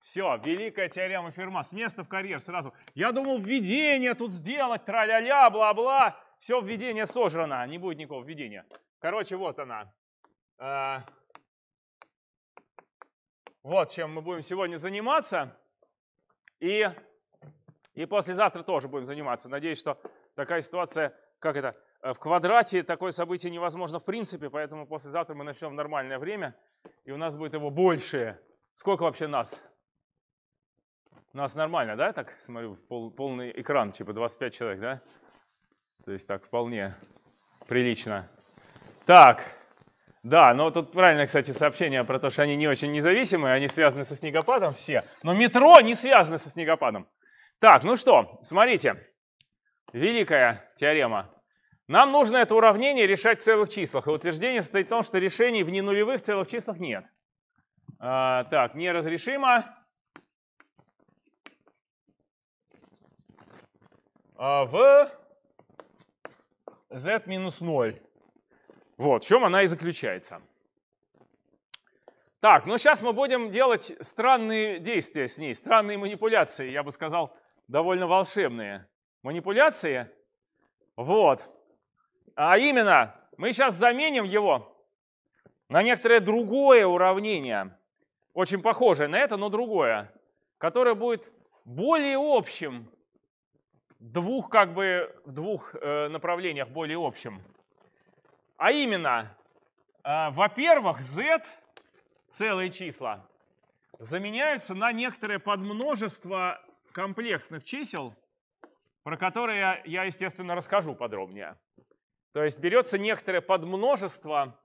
Все, великая теорема Ферма. С места в карьер сразу. Я думал, введение тут сделать, тра-ля-ля, бла-бла. Все, введение сожрано, не будет никакого введения. Короче, вот она. Вот чем мы будем сегодня заниматься. И послезавтра тоже будем заниматься. Надеюсь, что такая ситуация, как это, в квадрате такое событие невозможно в принципе, поэтому послезавтра мы начнем в нормальное время, и у нас будет его больше. Сколько вообще нас? Нас нормально, да? Так, смотрю, полный экран, типа 25 человек, да? То есть так вполне прилично. Так, да, но тут правильно, кстати, сообщение про то, что они не очень независимые, они связаны со снегопадом все. Но метро не связано со снегопадом. Так, ну что, смотрите, великая теорема. Нам нужно это уравнение решать в целых числах. И утверждение состоит в том, что решений в ненулевых целых числах нет. Так, неразрешимо в z минус 0. Вот, в чем она и заключается. Так, ну сейчас мы будем делать странные действия с ней, странные манипуляции, я бы сказал, довольно волшебные манипуляции. Вот. А именно, мы сейчас заменим его на некоторое другое уравнение, очень похожее на это, но другое, которое будет более общим, в двух направлениях более общим. А именно, во-первых, z, целые числа, заменяются на некоторое подмножество комплексных чисел, про которые я, естественно, расскажу подробнее. То есть берется некоторое подмножество,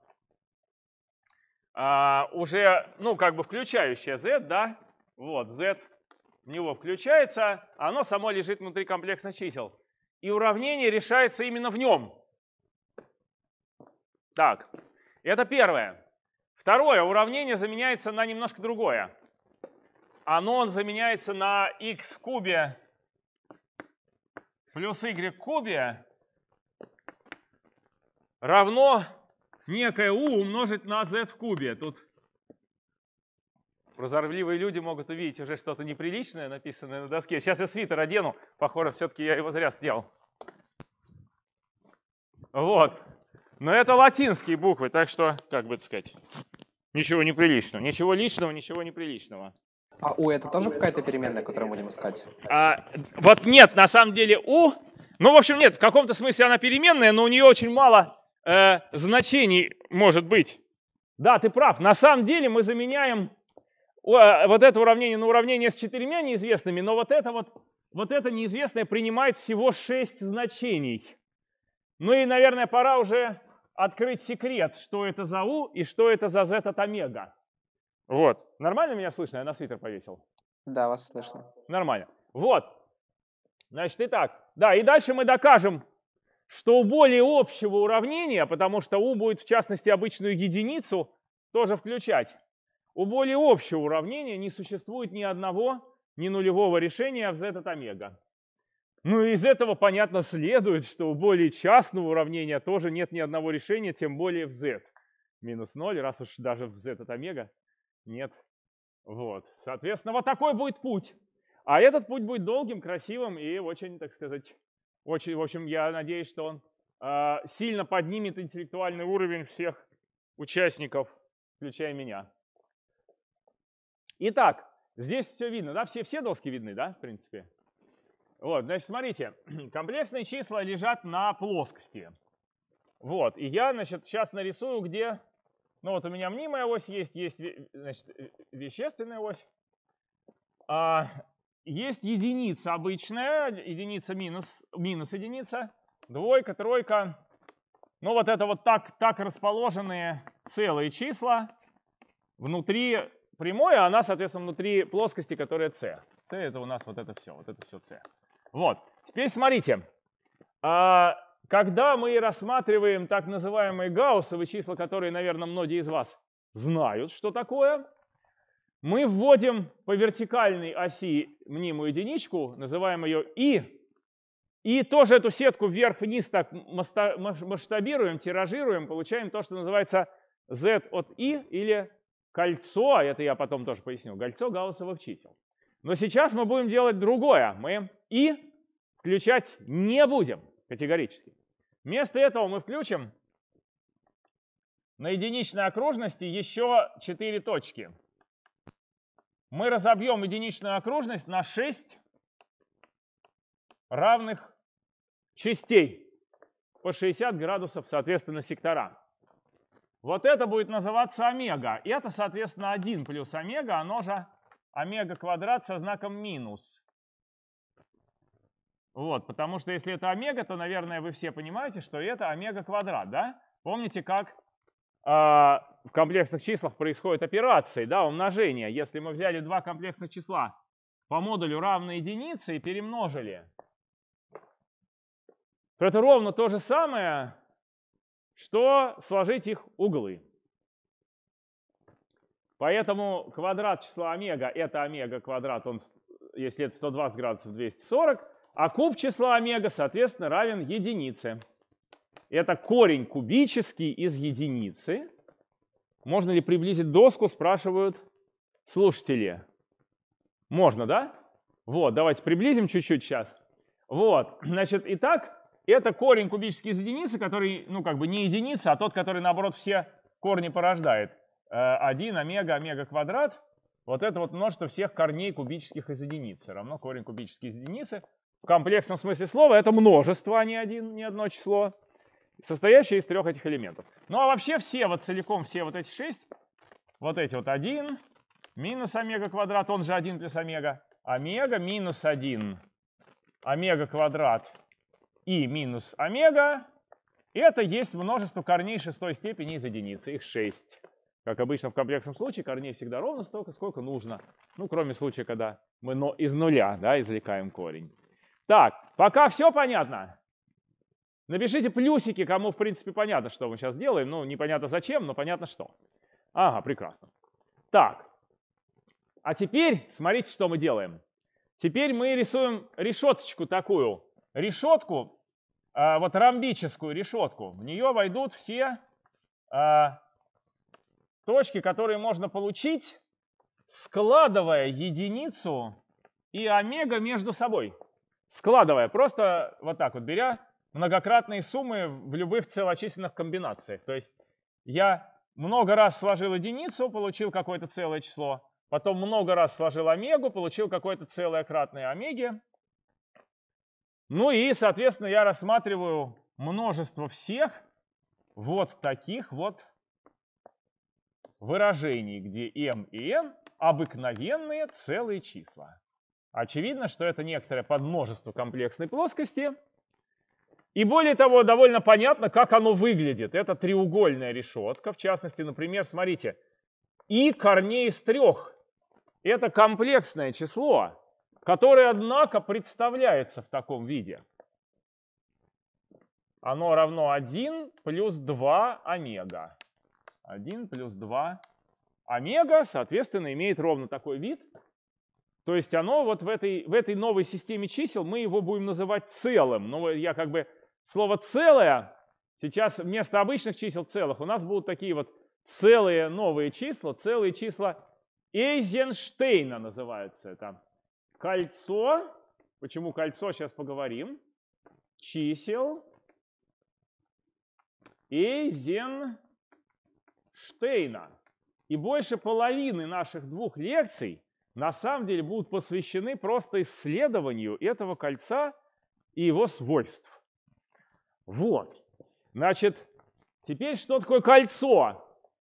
уже, ну, как бы включающее z, да, вот, z в него включается, оно само лежит внутри комплексных чисел. И уравнение решается именно в нем. Так, это первое. Второе, уравнение заменяется на немножко другое. Оно заменяется на x в кубе плюс y в кубе равно некое u умножить на z в кубе. Тут прозорливые люди могут увидеть уже что-то неприличное, написанное на доске. Сейчас я свитер одену, похоже, все-таки я его зря сделал. Вот. Но это латинские буквы, так что, как бы сказать, ничего неприличного. Ничего личного, ничего неприличного. А у это тоже какая-то переменная, которую будем искать? Вот нет, на самом деле у, ну, в общем, нет, в каком-то смысле она переменная, но у нее очень мало значений может быть. Да, ты прав. На самом деле мы заменяем вот это уравнение на уравнение с 4 неизвестными, но вот это неизвестное принимает всего 6 значений. Ну и, наверное, пора уже открыть секрет, что это за u и что это за z от омега. Вот. Нормально меня слышно? Я на свитер повесил. Да, вас слышно. Нормально. Вот. Значит, итак. Да, и дальше мы докажем, что у более общего уравнения, потому что u будет, в частности, обычную единицу тоже включать, у более общего уравнения не существует ни одного, ни нулевого решения в z от омега. Ну и из этого, понятно, следует, что у более частного уравнения тоже нет ни одного решения, тем более в z минус 0, раз уж даже в z от омега нет. Вот. Соответственно, вот такой будет путь. А этот путь будет долгим, красивым и очень, так сказать, очень, в общем, я надеюсь, что он сильно поднимет интеллектуальный уровень всех участников, включая меня. Итак, здесь все видно, да? Все доски видны, да, в принципе? Вот, значит, смотрите, комплексные числа лежат на плоскости. Вот, и я, значит, сейчас нарисую, где, ну вот у меня мнимая ось есть, значит, вещественная ось. Есть единица обычная, единица минус единица, двойка, тройка. Ну вот это вот так расположенные целые числа внутри прямой, а она, соответственно, внутри плоскости, которая c. c это у нас вот это все c. Вот, теперь смотрите, когда мы рассматриваем так называемые гауссовые числа, которые, наверное, многие из вас знают, что такое, мы вводим по вертикальной оси мнимую единичку, называем ее и тоже эту сетку вверх-вниз так масштабируем, тиражируем, получаем то, что называется z от i или кольцо, это я потом тоже поясню, кольцо гауссовых чисел. Но сейчас мы будем делать другое. Мы и включать не будем категорически. Вместо этого мы включим на единичной окружности еще 4 точки. Мы разобьем единичную окружность на 6 равных частей по 60 градусов, соответственно, сектора. Вот это будет называться омега. И это, соответственно, 1 плюс омега, оно же омега квадрат со знаком минус. Вот, потому что если это омега, то, наверное, вы все понимаете, что это омега квадрат, да? Помните, как в комплексных числах происходят операции, да, умножение. Если мы взяли два комплексных числа по модулю равной единице и перемножили, то это ровно то же самое, что сложить их углы. Поэтому квадрат числа омега – это омега квадрат, он, если это 120 градусов, 240, а куб числа омега, соответственно, равен единице. Это корень кубический из единицы. Можно ли приблизить доску, спрашивают слушатели. Можно, да? Вот, давайте приблизим чуть-чуть сейчас. Вот, значит, итак, это корень кубический из единицы, который, ну, как бы не единица, а тот, который, наоборот, все корни порождает. 1 омега, омега квадрат. Вот это вот множество всех корней кубических из единицы. Равно корень кубический из единицы. В комплексном смысле слова это множество, а не одно число, состоящее из 3 этих элементов. Ну а вообще все вот целиком, все вот эти 6, вот эти вот 1 минус омега квадрат, он же 1 плюс омега, омега минус 1 омега квадрат и минус омега, это есть множество корней 6 степени из единицы, их 6. Как обычно в комплексном случае, корней всегда ровно столько, сколько нужно. Ну, кроме случая, когда мы из нуля, да, извлекаем корень. Так, пока все понятно? Напишите плюсики, кому в принципе понятно, что мы сейчас делаем. Ну, непонятно зачем, но понятно что. Ага, прекрасно. Так, а теперь смотрите, что мы делаем. Теперь мы рисуем решеточку такую. Решетку, вот ромбическую решетку. В нее войдут все точки, которые можно получить, складывая единицу и омега между собой. Складывая, просто вот так вот, беря многократные суммы в любых целочисленных комбинациях. То есть я много раз сложил единицу, получил какое-то целое число, потом много раз сложил омегу, получил какое-то целое кратное омеге. Ну и, соответственно, я рассматриваю множество всех вот таких вот выражений, где m и n обыкновенные целые числа. Очевидно, что это некоторое подмножество комплексной плоскости. И более того, довольно понятно, как оно выглядит. Это треугольная решетка. В частности, например, смотрите, и корней из 3. Это комплексное число, которое, однако, представляется в таком виде. Оно равно 1 плюс 2 омега. 1 плюс 2 омега, соответственно, имеет ровно такой вид. То есть оно вот в этой новой системе чисел, мы его будем называть целым. Но я как бы слово «целое» сейчас вместо обычных чисел целых у нас будут такие вот целые новые числа. Целые числа Эйзенштейна называются это. Кольцо. Почему кольцо? Сейчас поговорим. Чисел Эйзенштейна. И больше половины наших 2 лекций на самом деле будут посвящены просто исследованию этого кольца и его свойств. Вот. Значит, теперь что такое кольцо?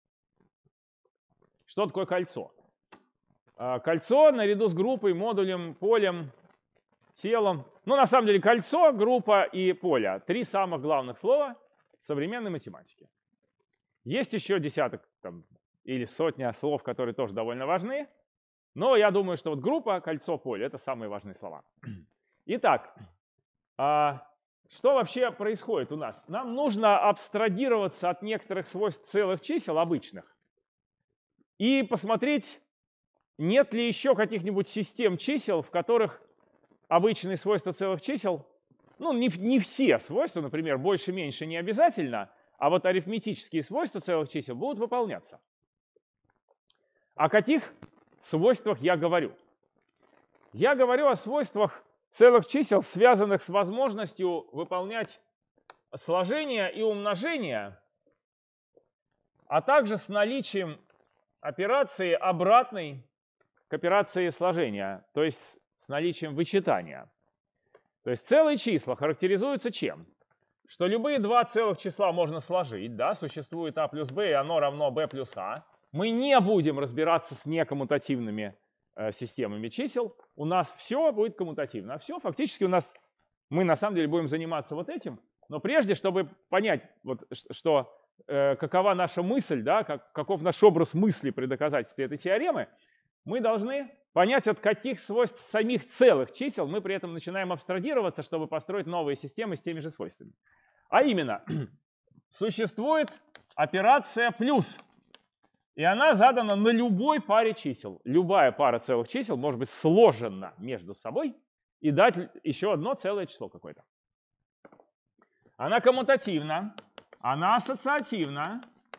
Что такое кольцо? Кольцо наряду с группой, модулем, полем, телом. Ну, на самом деле, кольцо, группа и поле. 3 самых главных слова в современной математике. Есть еще десяток или сотня слов, которые тоже довольно важны. Но я думаю, что вот группа, кольцо, поле – это самые важные слова. Итак, что вообще происходит у нас? Нам нужно абстрагироваться от некоторых свойств целых чисел обычных и посмотреть, нет ли еще каких-нибудь систем чисел, в которых обычные свойства целых чисел, ну, не все свойства, например, больше-меньше не обязательно, а вот арифметические свойства целых чисел будут выполняться. О каких свойствах я говорю? Я говорю о свойствах целых чисел, связанных с возможностью выполнять сложения и умножения, а также с наличием операции обратной к операции сложения, то есть с наличием вычитания. То есть целые числа характеризуются чем? Что любые два целых числа можно сложить, да, существует а плюс b, и оно равно b плюс a. Мы не будем разбираться с некоммутативными системами чисел, у нас все будет коммутативно. А все, фактически мы на самом деле будем заниматься вот этим, но прежде, чтобы понять, вот, что, какова наша мысль, да, каков наш образ мысли при доказательстве этой теоремы, мы должны понять, от каких свойств самих целых чисел мы при этом начинаем абстрагироваться, чтобы построить новые системы с теми же свойствами. А именно, существует операция плюс. И она задана на любой паре чисел. Любая пара целых чисел может быть сложена между собой и дать еще одно целое число какое-то. Она коммутативна, она ассоциативна.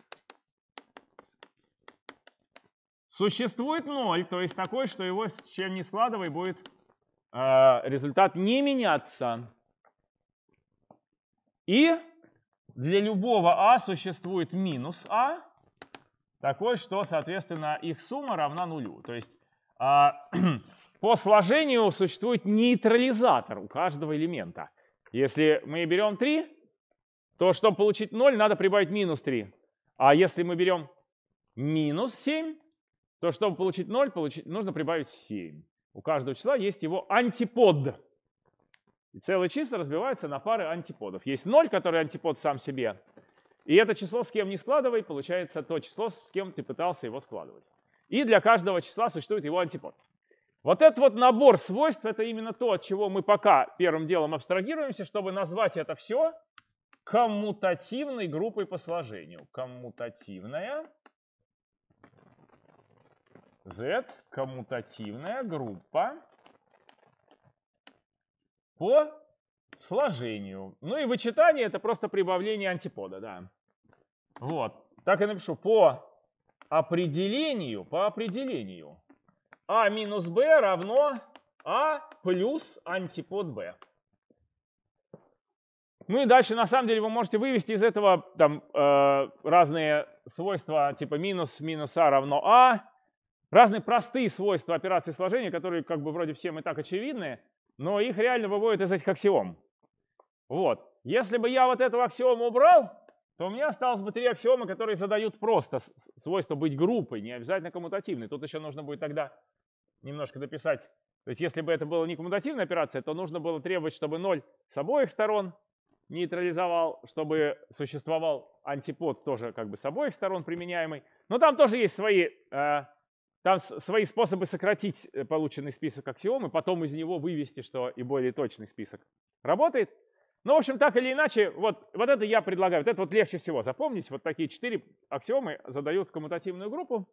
Существует ноль, то есть такой, что его с чем ни складывай, будет результат не меняться. И для любого а существует минус а, такой, что, соответственно, их сумма равна нулю. То есть по сложению существует нейтрализатор у каждого элемента. Если мы берем 3, то чтобы получить 0, надо прибавить минус 3. А если мы берем минус 7, то чтобы получить 0, нужно прибавить 7. У каждого числа есть его антипод. И целые числа разбиваются на пары антиподов. Есть 0, который антипод сам себе. И это число, с кем не складывай, получается то число, с кем ты пытался его складывать. И для каждого числа существует его антипод. Вот этот вот набор свойств — это именно то, от чего мы пока первым делом абстрагируемся, чтобы назвать это все коммутативной группой по сложению. Коммутативная Z, коммутативная группа по сложению. Ну и вычитание — это просто прибавление антипода, да. Вот, так и напишу. По определению а минус b равно а плюс антипод b. Ну и дальше, на самом деле, вы можете вывести из этого там, разные свойства, типа минус а равно а, разные простые свойства операции сложения, которые как бы вроде всем и так очевидны, но их реально выводят из этих аксиом. Вот. Если бы я вот эту аксиому убрал, то у меня осталось бы 3 аксиомы, которые задают просто свойство быть группой, не обязательно коммутативной. Тут еще нужно будет тогда немножко дописать. То есть если бы это была не коммутативная операция, то нужно было требовать, чтобы 0 с обоих сторон нейтрализовал, чтобы существовал антипод тоже как бы с обоих сторон применяемый. Но там тоже есть свои способы сократить полученный список аксиом и потом из него вывести, что и более точный список работает. Ну, в общем, так или иначе, вот это я предлагаю. Вот это вот легче всего запомнить. Вот такие 4 аксиомы задают коммутативную группу.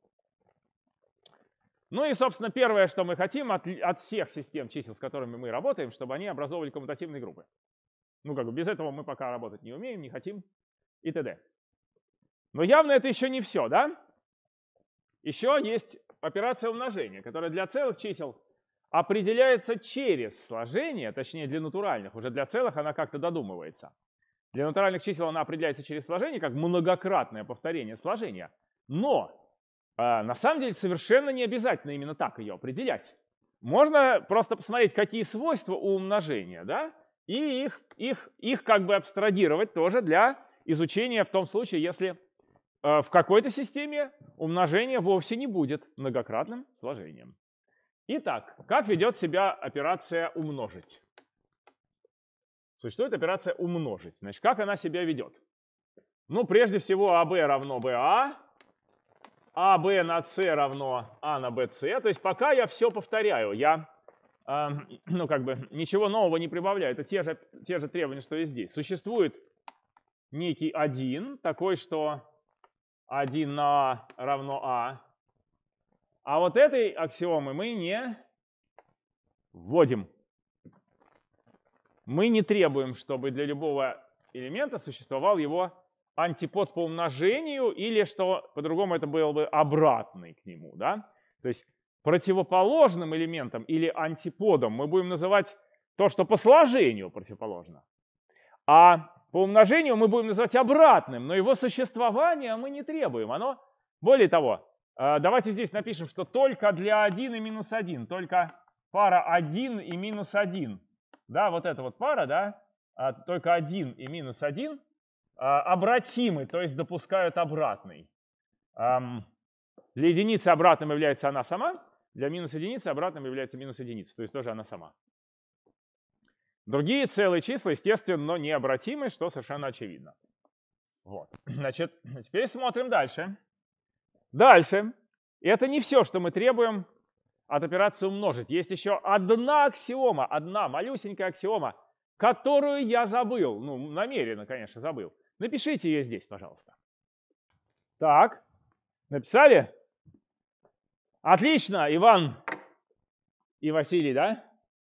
Ну и, собственно, первое, что мы хотим от всех систем чисел, с которыми мы работаем, чтобы они образовывали коммутативные группы. Ну, как бы без этого мы пока работать не умеем, не хотим и т.д. Но явно это еще не все, да? Еще есть операция умножения, которая для целых чисел определяется через сложение, точнее для натуральных, уже для целых она как-то додумывается. Для натуральных чисел она определяется через сложение, как многократное повторение сложения. Но на самом деле совершенно не обязательно именно так ее определять. Можно просто посмотреть, какие свойства у умножения, да, и их как бы абстрагировать тоже для изучения в том случае, если в какой-то системе умножение вовсе не будет многократным сложением. Итак, как ведет себя операция умножить? Существует операция умножить. Значит, как она себя ведет? Ну, прежде всего, АБ равно БА, АБ на С равно А на БС. То есть пока я все повторяю, я ну, как бы ничего нового не прибавляю. Это те же требования, что и здесь. Существует некий 1, такой, что 1 на А равно А. А вот этой аксиомы мы не вводим. Мы не требуем, чтобы для любого элемента существовал его антипод по умножению, или что по-другому это был бы обратный к нему, да? То есть противоположным элементом или антиподом мы будем называть то, что по сложению противоположно. А по умножению мы будем называть обратным, но его существования мы не требуем. Оно, более того, давайте здесь напишем, что только для 1 и минус 1, только пара 1 и минус 1, да, вот эта вот пара, да, только 1 и минус 1 обратимы, то есть допускают обратный. Для единицы обратным является она сама, для минус единицы обратным является минус единица, то есть тоже она сама. Другие целые числа, естественно, но необратимы, что совершенно очевидно. Вот. Значит, теперь смотрим дальше. Дальше. Это не все, что мы требуем от операции умножить. Есть еще одна аксиома, одна малюсенькая аксиома, которую я забыл. Ну, намеренно, конечно, забыл. Напишите ее здесь, пожалуйста. Так, написали? Отлично, Иван и Василий, да?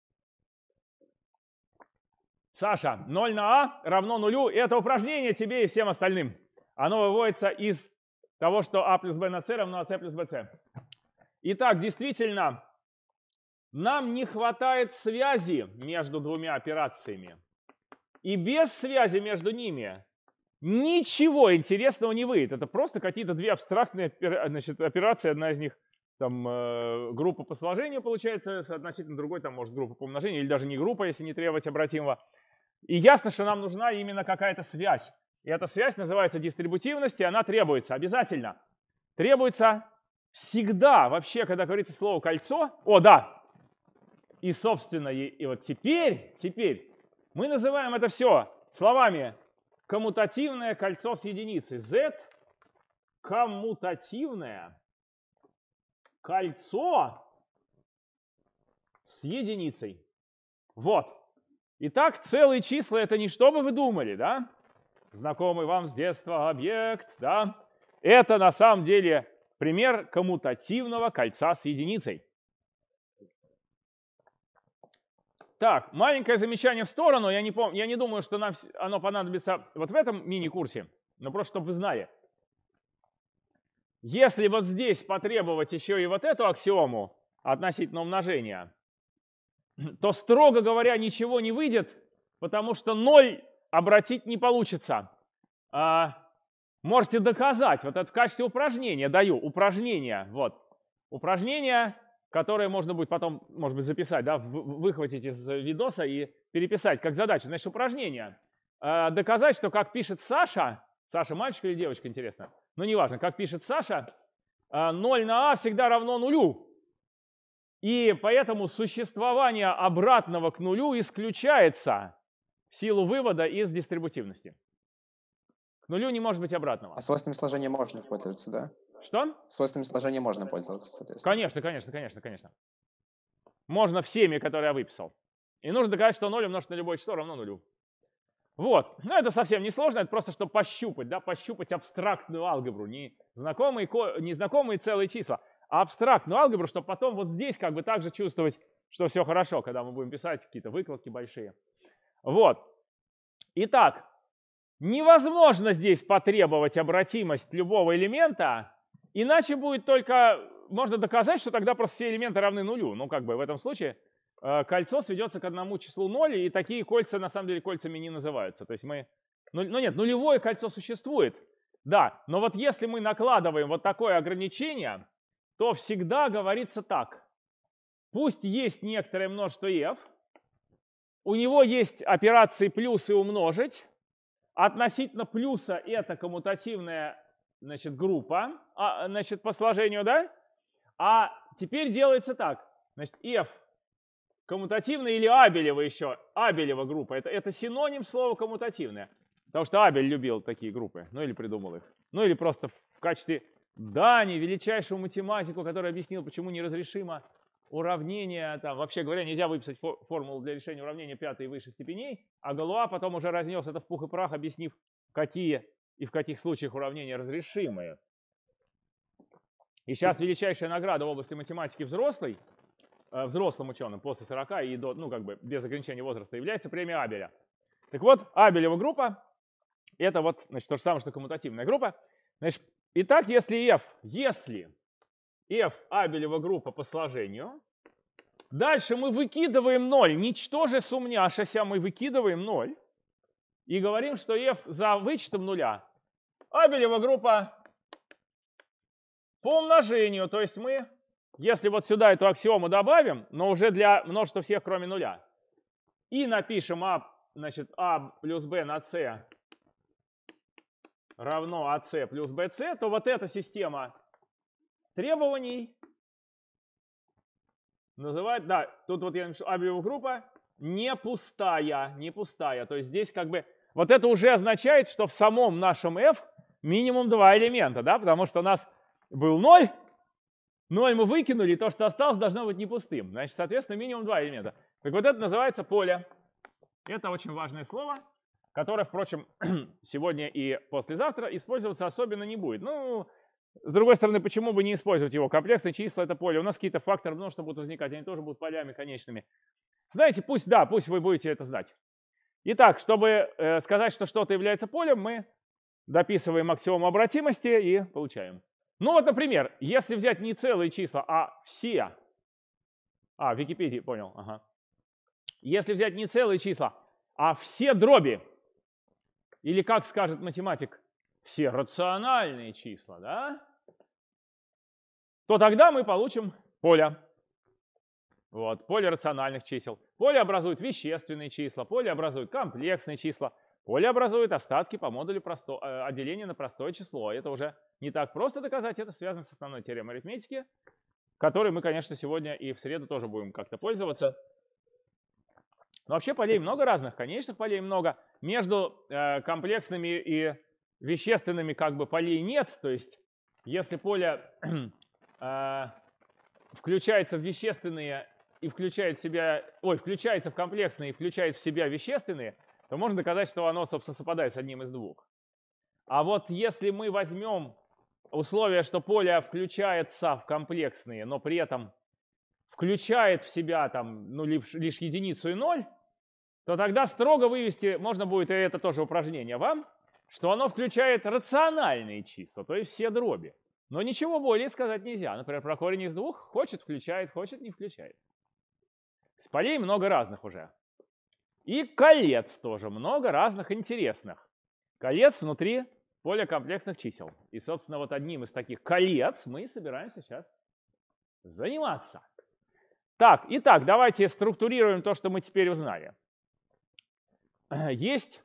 Саша, 0 на А равно нулю. Это упражнение тебе и всем остальным. Оно выводится из того, что А плюс Б на С равно АС плюс БС. Итак, действительно, нам не хватает связи между двумя операциями. И без связи между ними ничего интересного не выйдет. Это просто какие-то две абстрактные операции. Одна из них там группа по сложению получается, относительно другой там может группа по умножению, или даже не группа, если не требовать обратимого. И ясно, что нам нужна именно какая-то связь. И эта связь называется дистрибутивность, и она требуется обязательно. Требуется всегда, вообще, когда говорится слово кольцо. О, да! И, собственно, и вот теперь мы называем это все словами коммутативное кольцо с единицей. Z коммутативное кольцо с единицей. Вот. Итак, целые числа — это не что бы вы думали, да? Знакомый вам с детства объект, да? Это на самом деле пример коммутативного кольца с единицей. Так, маленькое замечание в сторону. Я не думаю, что нам оно понадобится вот в этом мини-курсе, но просто чтобы вы знали. Если вот здесь потребовать еще и вот эту аксиому относительно умножения, то, строго говоря, ничего не выйдет, потому что 0 обратить не получится. Можете доказать, вот это в качестве упражнения даю, упражнение, вот. Упражнение, которое можно будет потом, может быть, записать, да, выхватить из видоса и переписать как задачу. Значит, упражнение. Доказать, что как пишет Саша мальчик или девочка, интересно, но неважно, как пишет Саша, 0 на А всегда равно нулю. И поэтому существование обратного к нулю исключается в силу вывода из дистрибутивности. К нулю не может быть обратного. А свойствами сложения можно пользоваться, да? Что? Свойствами сложения можно пользоваться, соответственно. Конечно. Можно всеми, которые я выписал. И нужно доказать, что 0 умножить на любое число равно нулю. Вот. Но это совсем не сложно, это просто чтобы пощупать, да, пощупать абстрактную алгебру, не знакомые целые числа, а абстрактную алгебру, чтобы потом вот здесь как бы также чувствовать, что все хорошо, когда мы будем писать какие-то выкладки большие. Вот. Итак, невозможно здесь потребовать обратимость любого элемента, иначе будет только, можно доказать, что тогда просто все элементы равны нулю. Ну, как бы в этом случае кольцо сведется к одному числу 0, и такие кольца на самом деле кольцами не называются. То есть нет, нулевое кольцо существует, да, но вот если мы накладываем вот такое ограничение, то всегда говорится так. Пусть есть некоторое множество f, у него есть операции плюс и умножить, относительно плюса это коммутативная, значит, группа, значит, по сложению, да? А теперь делается так, значит, f коммутативная или Абелева еще, Абелева группа, это синоним слова коммутативная, потому что Абель любил такие группы, ну или придумал их, ну или просто в качестве дани величайшему математику, который объяснил, почему неразрешимо уравнение, там, вообще говоря, нельзя выписать формулу для решения уравнения пятой и выше степеней, а Галуа потом уже разнес это в пух и прах, объяснив, какие и в каких случаях уравнения разрешимые. И сейчас величайшая награда в области математики взрослым ученым после 40 и до, ну, как бы без ограничения возраста, является премия Абеля. Так вот, Абелева группа, Это вот, значит, то же самое, что коммутативная группа. Значит, итак, если F абелева группа по сложению, дальше мы выкидываем 0, ничтоже сумняшася, мы выкидываем 0 и говорим, что F за вычетом нуля абелева группа по умножению. То есть мы, если вот сюда эту аксиому добавим, но уже для множества всех, кроме нуля, и напишем значит, А плюс Б на С равно АС плюс БС, то вот эта система требований называют, да, тут вот я напишу абелева группа не пустая. То есть здесь как бы, вот это уже означает, что в самом нашем F минимум 2 элемента, да, потому что у нас был 0 мы выкинули, и то, что осталось, должно быть не пустым. Значит, соответственно, минимум 2 элемента. Так вот это называется поле. Это очень важное слово, которое, впрочем, сегодня и послезавтра использоваться особенно не будет. Ну, с другой стороны, почему бы не использовать его? Комплексные числа — это поле. У нас какие-то факторы множества будут возникать, они тоже будут полями конечными. Знаете, пусть вы будете это знать. Итак, чтобы сказать, что что-то является полем, мы дописываем аксиому обратимости и получаем. Ну вот, например, если взять не целые числа, а все. В Википедии понял, ага. Если взять не целые числа, а все дроби, или, как скажет математик, все рациональные числа, да, то тогда мы получим поле. Вот, поле рациональных чисел. Поле образует вещественные числа, поле образует комплексные числа, поле образует остатки по модулю отделения на простое число. Это уже не так просто доказать, это связано с основной теоремой арифметики, которой мы, конечно, сегодня и в среду тоже будем как-то пользоваться. Но вообще полей много разных, конечных полей много. Между комплексными и вещественными как бы полей нет. То есть если поле включается в вещественные и включается в комплексные и включает в себя вещественные, то можно доказать, что оно, собственно, совпадает с одним из двух. А вот если мы возьмем условие, что поле включается в комплексные, но при этом включает в себя там, лишь единицу и 0, то тогда строго вывести можно будет, и это тоже упражнение вам, что оно включает рациональные числа, то есть все дроби. Но ничего более сказать нельзя. Например, про корень из 2 хочет включает, хочет не включает. С полей много разных уже. И колец тоже много разных интересных. Колец внутри поля комплексных чисел. И, собственно, вот одним из таких колец мы собираемся сейчас заниматься. Так, итак, давайте структурируем то, что мы теперь узнали. Есть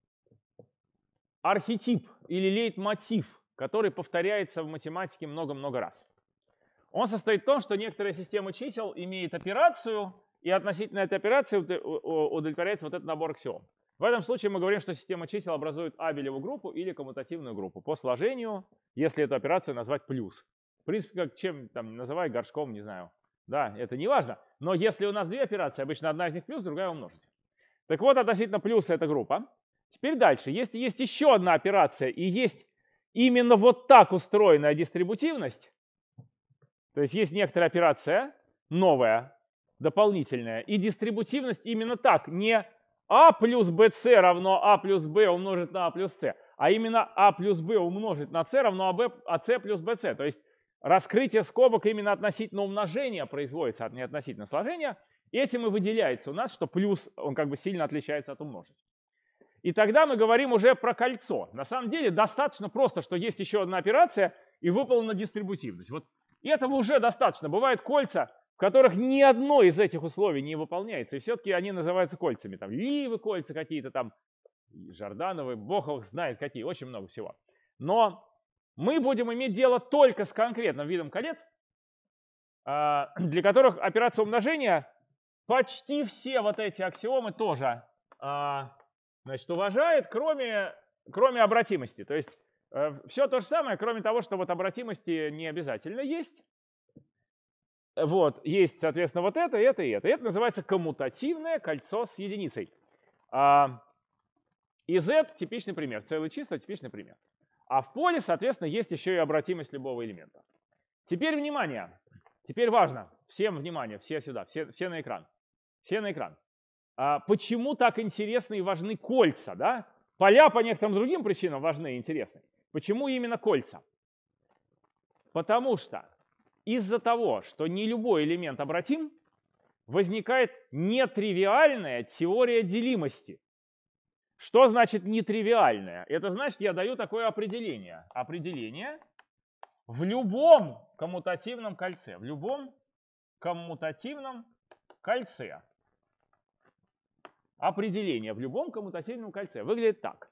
архетип или лейтмотив, который повторяется в математике много-много раз. Он состоит в том, что некоторая система чисел имеет операцию, и относительно этой операции удовлетворяется вот этот набор аксиом. В этом случае мы говорим, что система чисел образует абелеву группу или коммутативную группу по сложению, если эту операцию назвать плюс. В принципе, как чем там называй, горшком, не знаю. Да, это не важно. Но если у нас две операции, обычно одна из них плюс, другая умножить. Так вот, относительно плюса это группа. Теперь дальше. Есть еще одна операция, и есть именно вот так устроенная дистрибутивность. То есть есть некоторая операция, новая, дополнительная, и дистрибутивность именно так. Не А плюс БС равно А плюс Б умножить на А плюс С, а именно А плюс Б умножить на С равно АС плюс БС. То есть раскрытие скобок именно относительно умножения производится, не относительно сложения. Этим и выделяется у нас, что плюс, он как бы сильно отличается от умножить. И тогда мы говорим уже про кольцо. На самом деле достаточно просто, что есть еще одна операция и выполнена дистрибутивность. Вот этого уже достаточно. Бывают кольца, в которых ни одно из этих условий не выполняется, и все-таки они называются кольцами. Там Ливы кольца какие-то, там Жордановы, бог их знает какие, очень много всего. Но мы будем иметь дело только с конкретным видом колец, для которых операция умножения почти все вот эти аксиомы тоже уважает, кроме обратимости. То есть все то же самое, кроме того, что вот обратимости не обязательно есть. Вот, есть, соответственно, вот это, и это, и это. И это называется коммутативное кольцо с единицей. И Z типичный пример, целые числа типичный пример. А в поле, соответственно, есть еще и обратимость любого элемента. Теперь внимание, теперь важно, всем внимание, все сюда, все на экран. Все на экран. Почему так интересны и важны кольца, да? Поля по некоторым другим причинам важны и интересны. Почему именно кольца? Потому что из-за того, что не любой элемент обратим, возникает нетривиальная теория делимости. Что значит нетривиальная? Это значит, я даю такое определение. Определение в любом коммутативном кольце. В любом коммутативном кольце. Определение в любом коммутативном кольце выглядит так.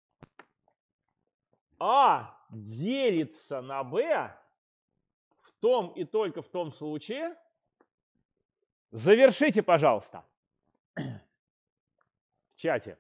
А делится на Б в том и только в том случае. Завершите, пожалуйста, в чате.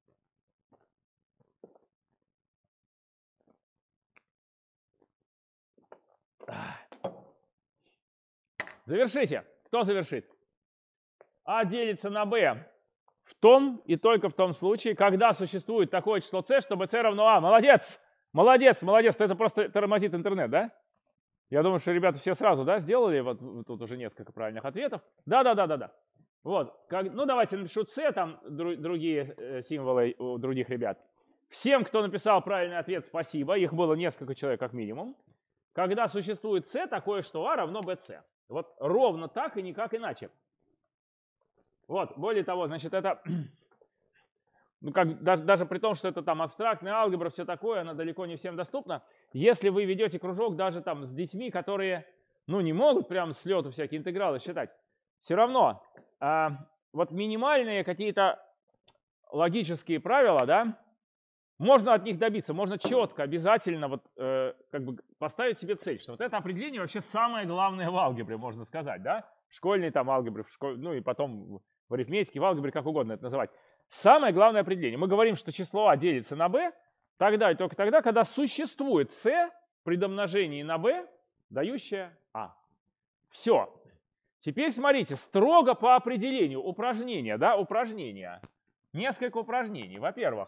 Завершите. Кто завершит? А делится на b в том и только в том случае, когда существует такое число c, чтобы c равно a. Молодец! Молодец, молодец. Это просто тормозит интернет, да? Я думаю, что ребята все сразу, да, сделали. Вот тут уже несколько правильных ответов. Да. Вот. Ну, давайте напишу c, там другие символы у других ребят. Всем, кто написал правильный ответ, спасибо. Их было несколько человек как минимум. Когда существует c, такое, что a равно bc. Вот ровно так и никак иначе. Вот, более того, значит, это, ну, как, даже при том, что это там абстрактная алгебра, все такое, она далеко не всем доступна. Если вы ведете кружок даже там с детьми, которые, ну, не могут прям с лету всякие интегралы считать, все равно вот минимальные какие-то логические правила, да, можно от них добиться, можно четко, обязательно вот, как бы поставить себе цель, что вот это определение вообще самое главное в алгебре, можно сказать, да, в школьной там алгебре, ну и потом в арифметике, в алгебре, как угодно это называть. Самое главное определение. Мы говорим, что число а делится на b тогда и только тогда, когда существует c при домножении на b, дающее а. Все. Теперь смотрите, строго по определению упражнения, да, упражнения. Несколько упражнений. Во-первых,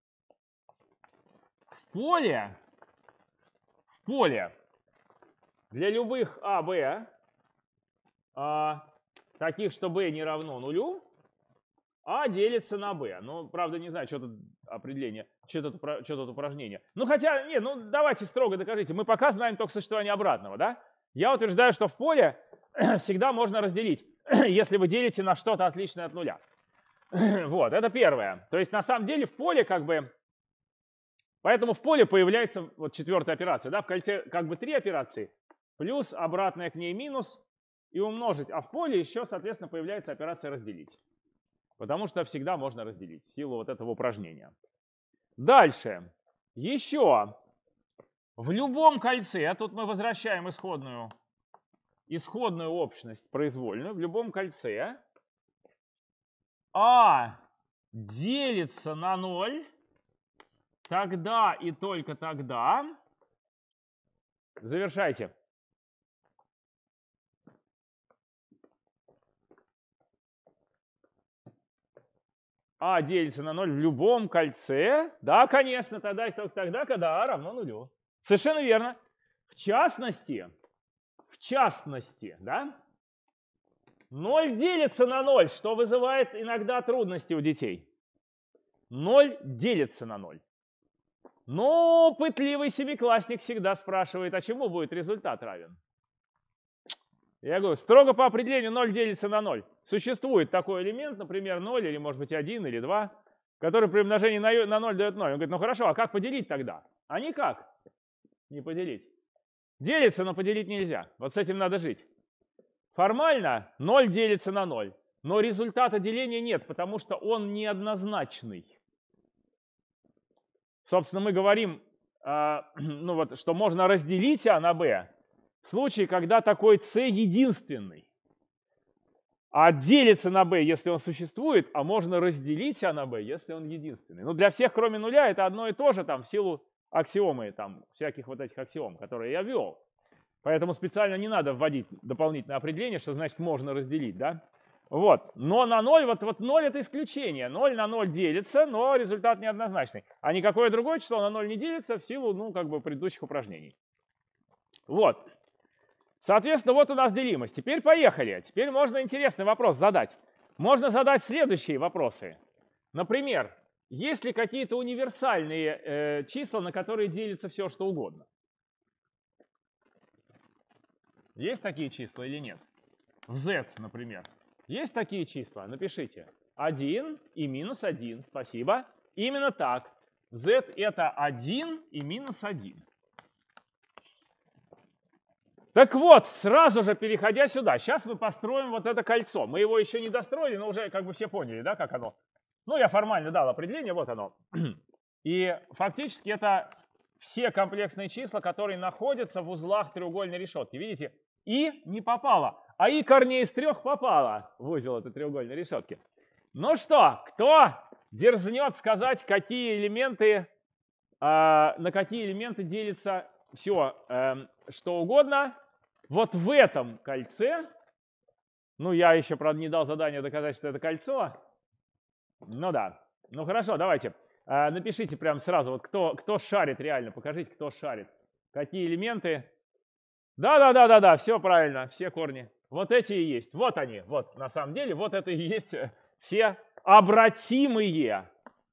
в поле для любых а, б, таких, что b не равно нулю, а делится на b. Ну, правда, не знаю, что тут определение, что тут упражнение. Ну, хотя, нет, ну, давайте строго докажите. Мы пока знаем только существование обратного, да? Я утверждаю, что в поле всегда можно разделить, если вы делите на что-то отличное от нуля. Вот, это первое. То есть, на самом деле, в поле как бы... Поэтому в поле появляется вот четвертая операция, да? В кольце как бы 3 операции, плюс обратная к ней минус, и умножить. А в поле еще, соответственно, появляется операция разделить. Потому что всегда можно разделить в силу вот этого упражнения. Дальше. Еще. В любом кольце, тут мы возвращаем исходную общность произвольную. В любом кольце а делится на 0 тогда и только тогда. Завершайте. А делится на 0 в любом кольце. Да, конечно, тогда и только тогда, когда а равно нулю. Совершенно верно. В частности, да, 0 делится на 0, что вызывает иногда трудности у детей. 0 делится на 0. Но пытливый семиклассник всегда спрашивает, а чему будет результат равен? Я говорю, строго по определению 0 делится на 0. Существует такой элемент, например, 0 или может быть 1 или 2, который при умножении на 0 дает 0. Он говорит, ну хорошо, а как поделить тогда? А никак не поделить. Делится, но поделить нельзя. Вот с этим надо жить. Формально 0 делится на 0, но результата деления нет, потому что он неоднозначный. Собственно, мы говорим, ну вот, что можно разделить а на b в случае, когда такой c единственный. А делится на b, если он существует, а можно разделить а на b, если он единственный. Но для всех, кроме нуля, это одно и то же, там, в силу аксиомы, там, всяких вот этих аксиом, которые я ввел. Поэтому специально не надо вводить дополнительное определение, что значит можно разделить, да? Вот. Но на 0, вот 0 это исключение. 0 на 0 делится, но результат неоднозначный. А никакое другое число на 0 не делится в силу, ну, как бы предыдущих упражнений. Вот. Соответственно, вот у нас делимость. Теперь поехали. Теперь можно интересный вопрос задать. Можно задать следующие вопросы. Например, есть ли какие-то универсальные числа, на которые делится все, что угодно? Есть такие числа или нет? В z, например. Есть такие числа? Напишите. 1 и минус 1. Спасибо. Именно так. Z это 1 и минус 1. Так вот, сразу же переходя сюда, сейчас мы построим вот это кольцо. Мы его еще не достроили, но уже как бы все поняли, да, как оно. Ну, я формально дал определение, вот оно. И фактически это все комплексные числа, которые находятся в узлах треугольной решетки. Видите? И не попало, а и корней из 3 попало в узел этой треугольной решетки. Ну что, кто дерзнет сказать, какие элементы, на какие элементы делится все, что угодно? Вот в этом кольце, ну я еще, правда, не дал задание доказать, что это кольцо. Ну да, ну хорошо, давайте. Напишите прямо сразу, вот кто шарит реально, покажите, кто шарит. Какие элементы? Да, все правильно, все корни. Вот эти и есть, вот они, вот на самом деле, вот это и есть все обратимые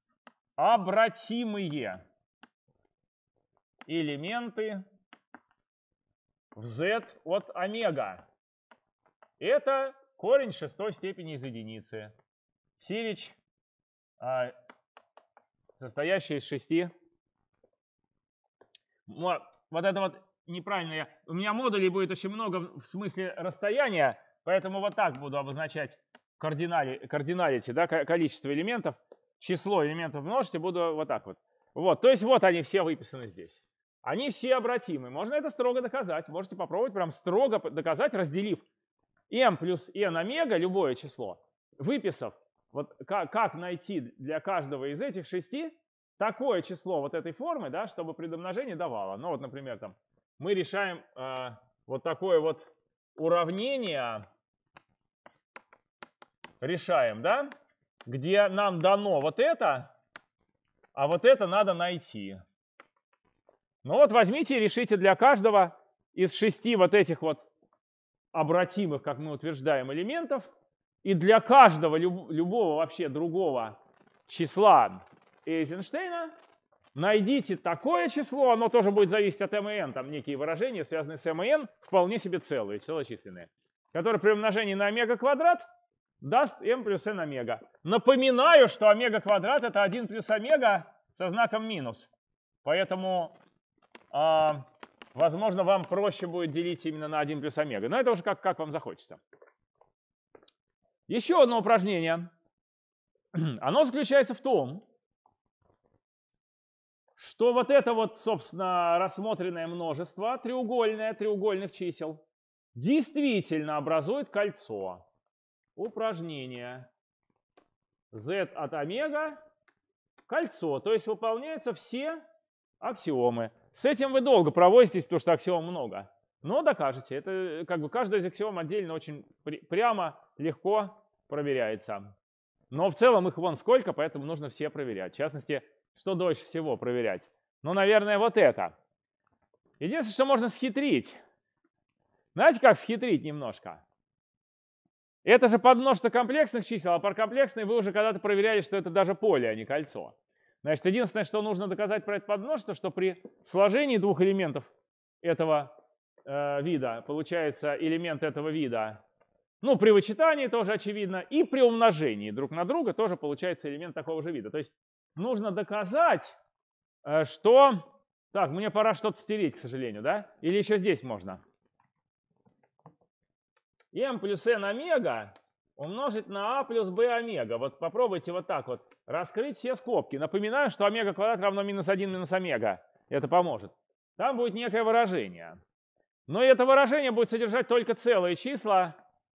элементы в z от омега. Это корень 6 степени из единицы. Сирич, состоящий из 6. Вот это вот неправильно. У меня модулей будет очень много в смысле расстояния, поэтому вот так буду обозначать кардиналити, да, количество элементов. Число элементов множьте, буду вот так вот. Вот, то есть вот они все выписаны здесь. Они все обратимы. Можно это строго доказать. Можете попробовать прям строго доказать, разделив m плюс n омега, любое число, выписав, вот как найти для каждого из этих 6 такое число вот этой формы, да, чтобы при домножении давало. Ну вот, например, там мы решаем вот такое вот уравнение, решаем, да, где нам дано вот это, а вот это надо найти. Ну вот возьмите и решите для каждого из 6 вот этих вот обратимых, как мы утверждаем, элементов, и для каждого любого вообще другого числа Эйзенштейна найдите такое число, оно тоже будет зависеть от m и n, там некие выражения, связанные с m и n, вполне себе целые, целочисленные, которые при умножении на омега квадрат даст m плюс n омега. Напоминаю, что омега квадрат это 1 плюс омега со знаком минус, поэтому возможно вам проще будет делить именно на 1 плюс омега, но это уже как вам захочется. Еще одно упражнение. Оно заключается в том, что вот это вот, собственно, рассмотренное множество треугольных чисел действительно образует кольцо. Упражнение. Z от омега кольцо. То есть выполняются все аксиомы. С этим вы долго проводитесь, потому что аксиом много. Но докажете. Это как бы каждая из аксиом отдельно очень прямо, легко проверяется. Но в целом их вон сколько, поэтому нужно все проверять. В частности, что дольше всего проверять? Ну, наверное, вот это. Единственное, что можно схитрить. Знаете, как схитрить немножко? Это же подмножество комплексных чисел, а паркомплексные вы уже когда-то проверяли, что это даже поле, а не кольцо. Значит, единственное, что нужно доказать про это подмножество, что при сложении двух элементов этого вида получается элемент этого вида. Ну, при вычитании тоже очевидно. И при умножении друг на друга тоже получается элемент такого же вида. То есть нужно доказать, что... Так, мне пора что-то стереть, к сожалению, да? Или еще здесь можно? m плюс n омега умножить на a плюс b омега. Вот попробуйте вот так вот раскрыть все скобки. Напоминаю, что омега квадрат равно минус 1 минус омега. Это поможет. Там будет некое выражение. Но это выражение будет содержать только целые числа.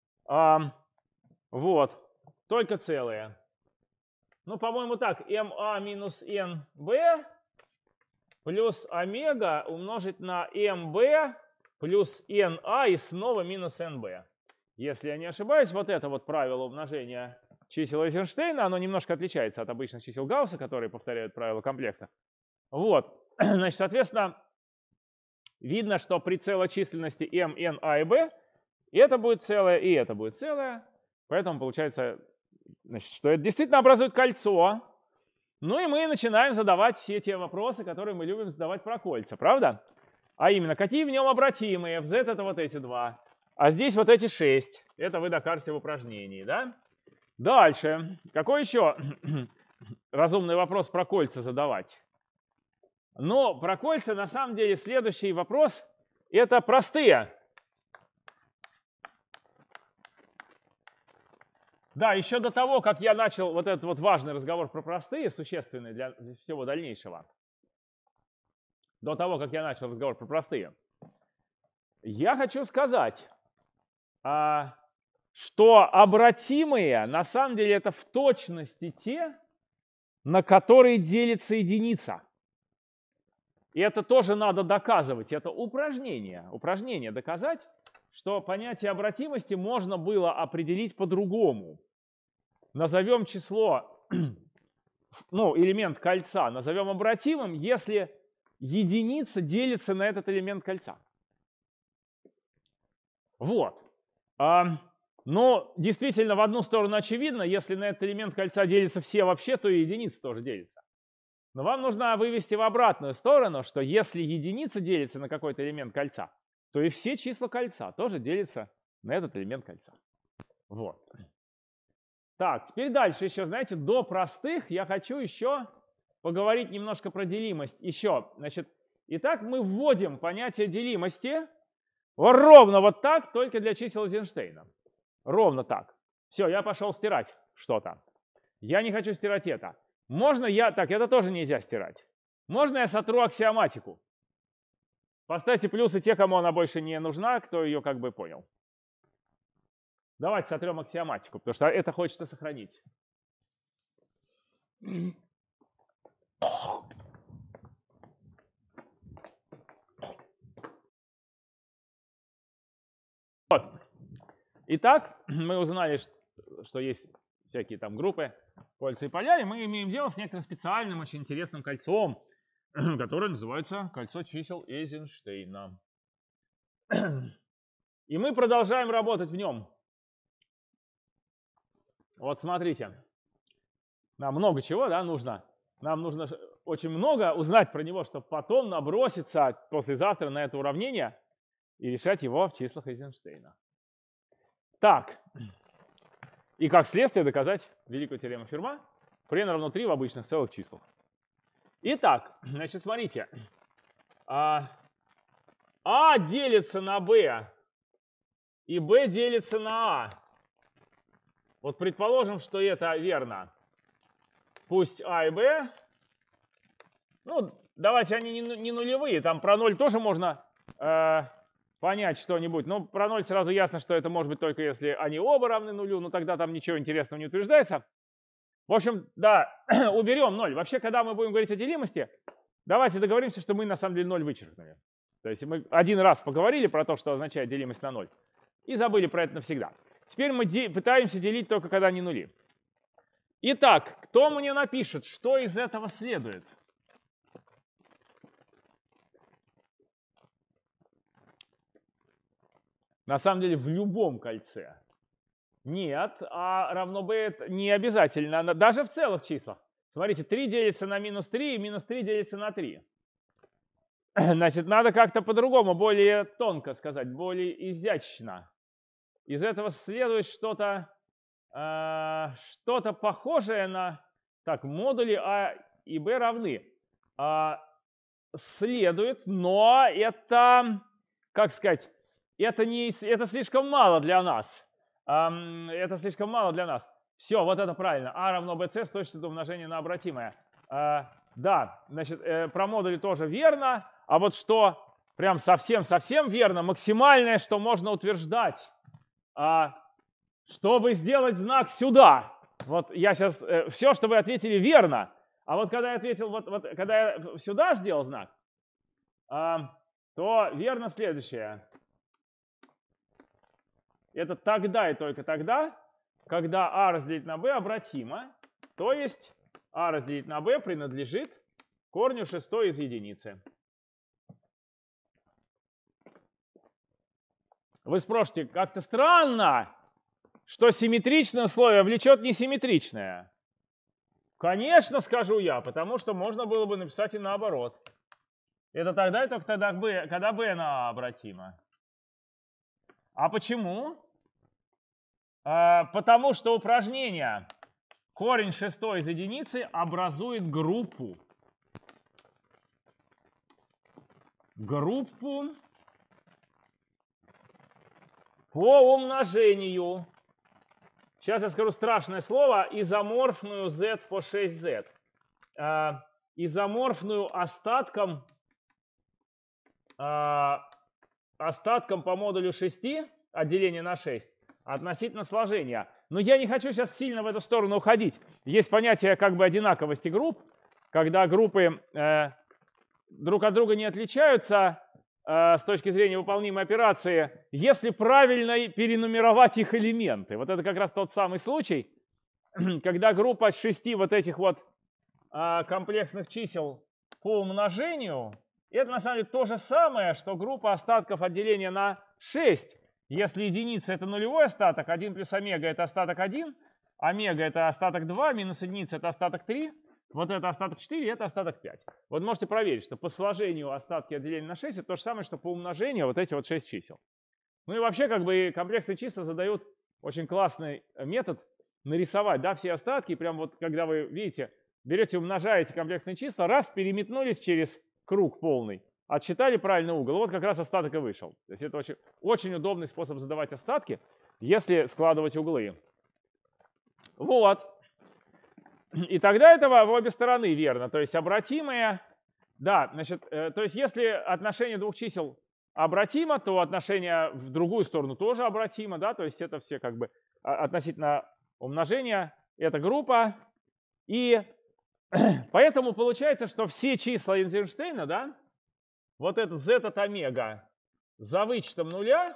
Вот, только целые. Ну, по-моему, так, ma минус nb плюс омега умножить на mb плюс na и снова минус nb. Если я не ошибаюсь, вот это вот правило умножения чисел Эйзенштейна, оно немножко отличается от обычных чисел Гаусса, которые повторяют правила комплексных. Вот, значит, соответственно, видно, что при целочисленности m, n, a и b это будет целое, и это будет целое. Поэтому получается, значит, что это действительно образует кольцо. Ну и мы начинаем задавать все те вопросы, которые мы любим задавать про кольца, правда? А именно, какие в нем обратимые? В Z это вот эти два, а здесь вот эти 6. Это вы докажете в упражнении, да? Дальше. Какой еще разумный вопрос про кольца задавать? Но про кольца на самом деле следующий вопрос – это простые. Да, еще до того, как я начал вот этот вот важный разговор про простые, существенные для всего дальнейшего, до того, как я начал разговор про простые, я хочу сказать, что обратимые на самом деле это в точности те, на которые делится единица. И это тоже надо доказывать, это упражнение. Упражнение доказать, что понятие обратимости можно было определить по-другому. Назовем число, ну, элемент кольца, назовем обратимым, если единица делится на этот элемент кольца. Вот. Но действительно в одну сторону очевидно, если на этот элемент кольца делятся все вообще, то и единица тоже делится. Но вам нужно вывести в обратную сторону, что если единица делится на какой-то элемент кольца, то и все числа кольца тоже делятся на этот элемент кольца. Вот. Так, теперь дальше еще, знаете, до простых я хочу еще поговорить немножко про делимость. Еще, значит, итак, мы вводим понятие делимости ровно вот так, только для чисел Эйзенштейна. Ровно так. Все, я пошел стирать что-то. Я не хочу стирать это. Можно я... Так, это тоже нельзя стирать. Можно я сотру аксиоматику? Поставьте плюсы те, кому она больше не нужна, кто ее как бы понял. Давайте сотрем аксиоматику, потому что это хочется сохранить. Вот. Итак, мы узнали, что есть всякие там группы, кольца и поля, и мы имеем дело с некоторым специальным, очень интересным кольцом, которое называется кольцо чисел Эйзенштейна. И мы продолжаем работать в нем. Вот смотрите, нам много чего, да, нужно. Нам нужно очень много узнать про него, чтобы потом наброситься послезавтра на это уравнение и решать его в числах Эйзенштейна. Так, и как следствие доказать великую теорему Ферма при n равно 3 в обычных целых числах. Итак, значит, смотрите. А делится на b, и b делится на a. Вот предположим, что это верно. Пусть a и b, ну, давайте они не нулевые, там про 0 тоже можно понять что-нибудь. Но про 0 сразу ясно, что это может быть только если они оба равны нулю, но тогда там ничего интересного не утверждается. В общем, да, уберем 0. Вообще, когда мы будем говорить о делимости, давайте договоримся, что мы на самом деле 0 вычеркнули. То есть мы один раз поговорили про то, что означает делимость на 0, и забыли про это навсегда. Теперь мы пытаемся делить только когда не нули. Итак, кто мне напишет, что из этого следует? На самом деле в любом кольце. Нет, а равно b это не обязательно, даже в целых числах. Смотрите, 3 делится на минус 3, и минус 3 делится на 3. Значит, надо как-то по-другому, более тонко сказать, более изящно. Из этого следует что-то похожее на... Так, модули а и b равны. Следует, но это, как сказать, это слишком мало для нас. Это слишком мало для нас. Все, вот это правильно. А равно bc с точностью до умножения на обратимое. Да, значит, про модули тоже верно. А вот что прям совсем-совсем верно, максимальное, что можно утверждать, чтобы сделать знак сюда. Вот я сейчас, все, что вы ответили, верно. А вот когда я ответил, когда я сюда сделал знак, то верно следующее. Это тогда и только тогда, когда а разделить на b обратимо, то есть а разделить на b принадлежит корню 6 из единицы. Вы спросите, как-то странно, что симметричное условие влечет несимметричное. Конечно, скажу я, потому что можно было бы написать и наоборот. Это тогда и только тогда, когда b на a обратимо. А почему? Потому что упражнение корень шестой из единицы образует группу. Группу по умножению. Сейчас я скажу страшное слово. Изоморфную z по 6z. Изоморфную остатком по модулю 6, отделение на 6, относительно сложения. Но я не хочу сейчас сильно в эту сторону уходить. Есть понятие как бы одинаковости групп, когда группы друг от друга не отличаются с точки зрения выполнимой операции, если правильно перенумеровать их элементы. Вот это как раз тот самый случай, когда группа от 6 вот этих вот комплексных чисел по умножению, это на самом деле то же самое, что группа остатков отделения на 6. Если единица это нулевой остаток, 1 плюс омега это остаток 1, омега это остаток 2, минус единица это остаток 3, вот это остаток 4, это остаток 5. Вот можете проверить, что по сложению остатки отделения на 6 это то же самое, что по умножению вот эти вот 6 чисел. Ну и вообще как бы комплексные числа задают очень классный метод нарисовать, да, все остатки, прям вот когда вы видите, берете, умножаете комплексные числа, раз, переметнулись через круг полный, отсчитали правильный угол, вот как раз остаток и вышел. То есть это очень, очень удобный способ задавать остатки, если складывать углы. Вот. И тогда это в обе стороны верно, то есть обратимые, да, значит, то есть если отношение двух чисел обратимо, то отношение в другую сторону тоже обратимо, да, то есть это все как бы относительно умножения, это группа, и поэтому получается, что все числа Эйзенштейна, да, вот это z от омега за вычетом нуля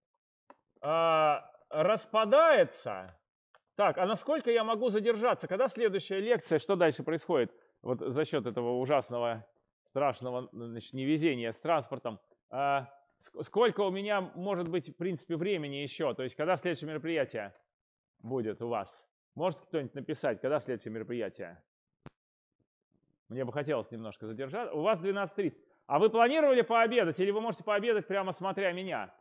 распадается. Так, а насколько я могу задержаться? Когда следующая лекция? Что дальше происходит? Вот за счет этого ужасного, страшного, значит, невезения с транспортом. Сколько у меня может быть, в принципе, времени еще? То есть, когда следующее мероприятие будет у вас? Может кто-нибудь написать, когда следующее мероприятие? Мне бы хотелось немножко задержаться. У вас 12:30. А вы планировали пообедать? Или вы можете пообедать прямо смотря меня?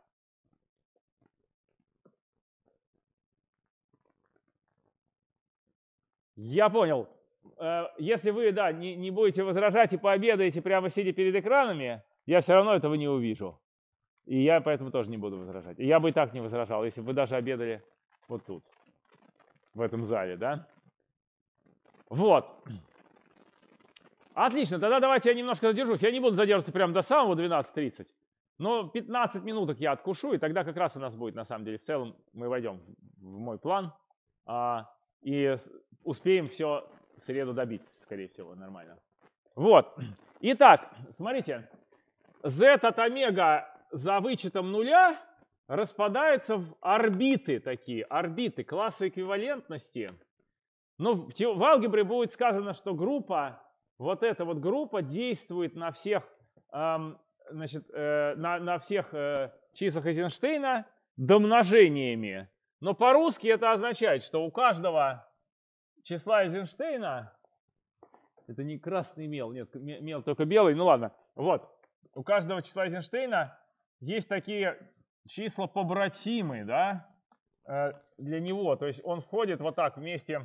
Я понял. Если вы, да, не будете возражать и пообедаете прямо сидя перед экранами, я все равно этого не увижу. И я поэтому тоже не буду возражать. И я бы и так не возражал, если бы вы даже обедали вот тут, в этом зале, да? Вот. Отлично, тогда давайте я немножко задержусь. Я не буду задерживаться прямо до самого 12:30, но 15 минуток я откушу, и тогда как раз у нас будет, на самом деле, в целом мы войдем в мой план. И успеем все в среду добить, скорее всего, нормально. Вот. Итак, смотрите. Z от омега за вычетом нуля распадается в орбиты такие. Орбиты, классы эквивалентности. Ну, в алгебре будет сказано, что группа, вот эта вот группа действует на всех, значит, на всех числах Эйзенштейна домножениями. Но по-русски это означает, что у каждого числа Эйзенштейна, это не красный мел, нет, мел только белый, ну ладно, вот, у каждого числа Эйзенштейна есть такие числа побратимые, да, для него, то есть он входит вот так вместе,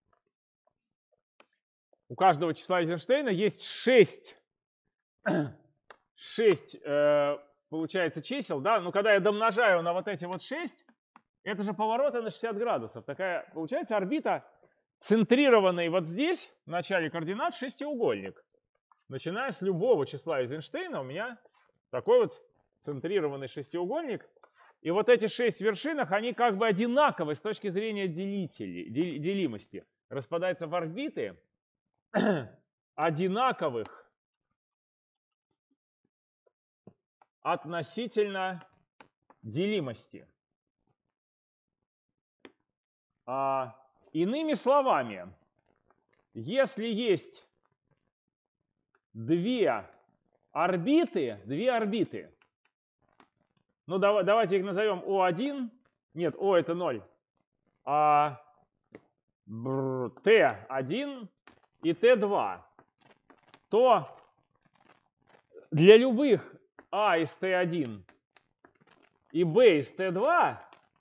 у каждого числа Эйзенштейна есть 6 получается чисел, да, но когда я домножаю на вот эти вот 6, это же повороты на 60 градусов. Такая, получается, орбита, центрированный вот здесь, в начале координат, шестиугольник. Начиная с любого числа Эйзенштейна у меня такой вот центрированный шестиугольник. И вот эти 6 вершинах, они как бы одинаковы с точки зрения делимости. Распадаются в орбиты одинаковых относительно делимости. Иными словами, если есть две орбиты, ну давайте их назовем О1, нет, О это 0, t1 и t2, то для любых a из t1 и b из t2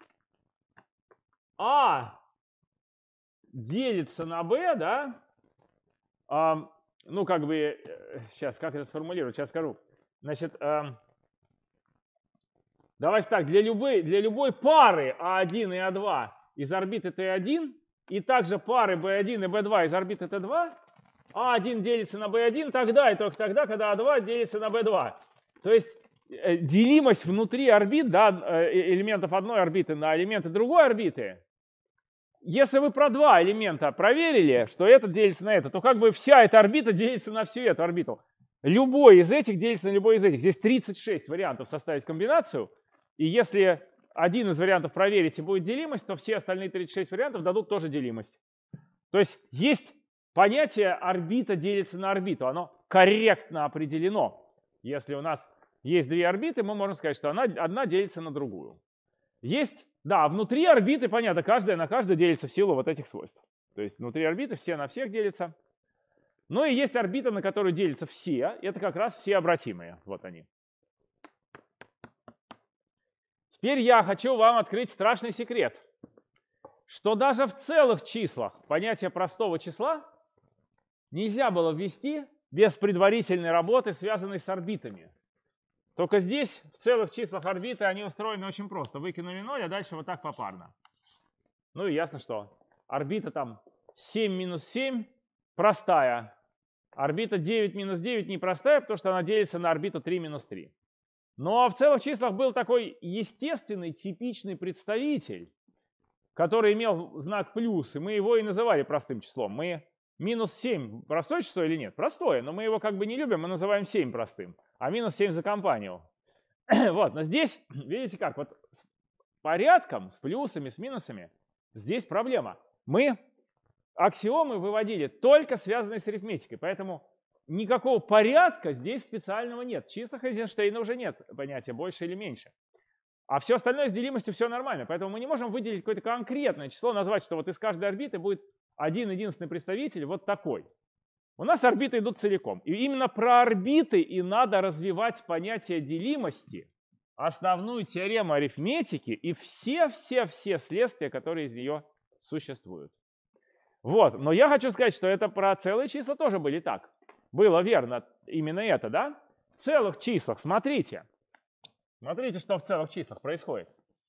a делится на b, да? Ну, как бы, сейчас, как это сформулировать, сейчас скажу. Значит, давайте так, для любой пары А1 и А2 из орбиты Т1, и также пары B1 и B2 из орбиты Т2, А1 делится на B1 тогда и только тогда, когда А2 делится на B2. То есть делимость внутри орбит, да, элементов одной орбиты на элементы другой орбиты, если вы про два элемента проверили, что этот делится на это, то как бы вся эта орбита делится на всю эту орбиту. Любой из этих делится на любой из этих. Здесь 36 вариантов составить комбинацию. И если один из вариантов проверить и будет делимость, то все остальные 36 вариантов дадут тоже делимость. То есть понятие орбита делится на орбиту. Оно корректно определено. Если у нас есть две орбиты, мы можем сказать, что одна делится на другую. Есть, да, внутри орбиты, понятно, каждая на каждую делится в силу вот этих свойств. То есть внутри орбиты все на всех делятся. Ну и есть орбита, на которую делятся все. Это как раз все обратимые. Вот они. Теперь я хочу вам открыть страшный секрет, что даже в целых числах понятие простого числа нельзя было ввести без предварительной работы, связанной с орбитами. Только здесь в целых числах орбиты они устроены очень просто. Выкинули 0, а дальше вот так попарно. Ну и ясно, что орбита там 7 минус 7 простая. Орбита 9 минус 9 непростая, потому что она делится на орбиту 3 минус 3. Но в целых числах был такой естественный, типичный представитель, который имел знак плюс, и мы его и называли простым числом. Мы минус 7 простое число или нет? Простое, но мы его как бы не любим, мы называем 7 простым, а минус 7 за компанию. Вот, но здесь, видите как, вот с порядком, с плюсами, с минусами, здесь проблема. Мы аксиомы выводили только связанные с арифметикой, поэтому никакого порядка здесь специального нет. В числах Эйзенштейна уже нет понятия больше или меньше. А все остальное с делимостью все нормально, поэтому мы не можем выделить какое-то конкретное число, назвать, что вот из каждой орбиты будет один единственный представитель вот такой. У нас орбиты идут целиком. И именно про орбиты и надо развивать понятие делимости, основную теорему арифметики и все следствия, которые из нее существуют. Вот, но я хочу сказать, что это про целые числа тоже были так. Было верно именно это, да? В целых числах, смотрите. Смотрите, что в целых числах происходит.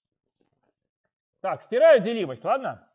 Так, стираю делимость, ладно?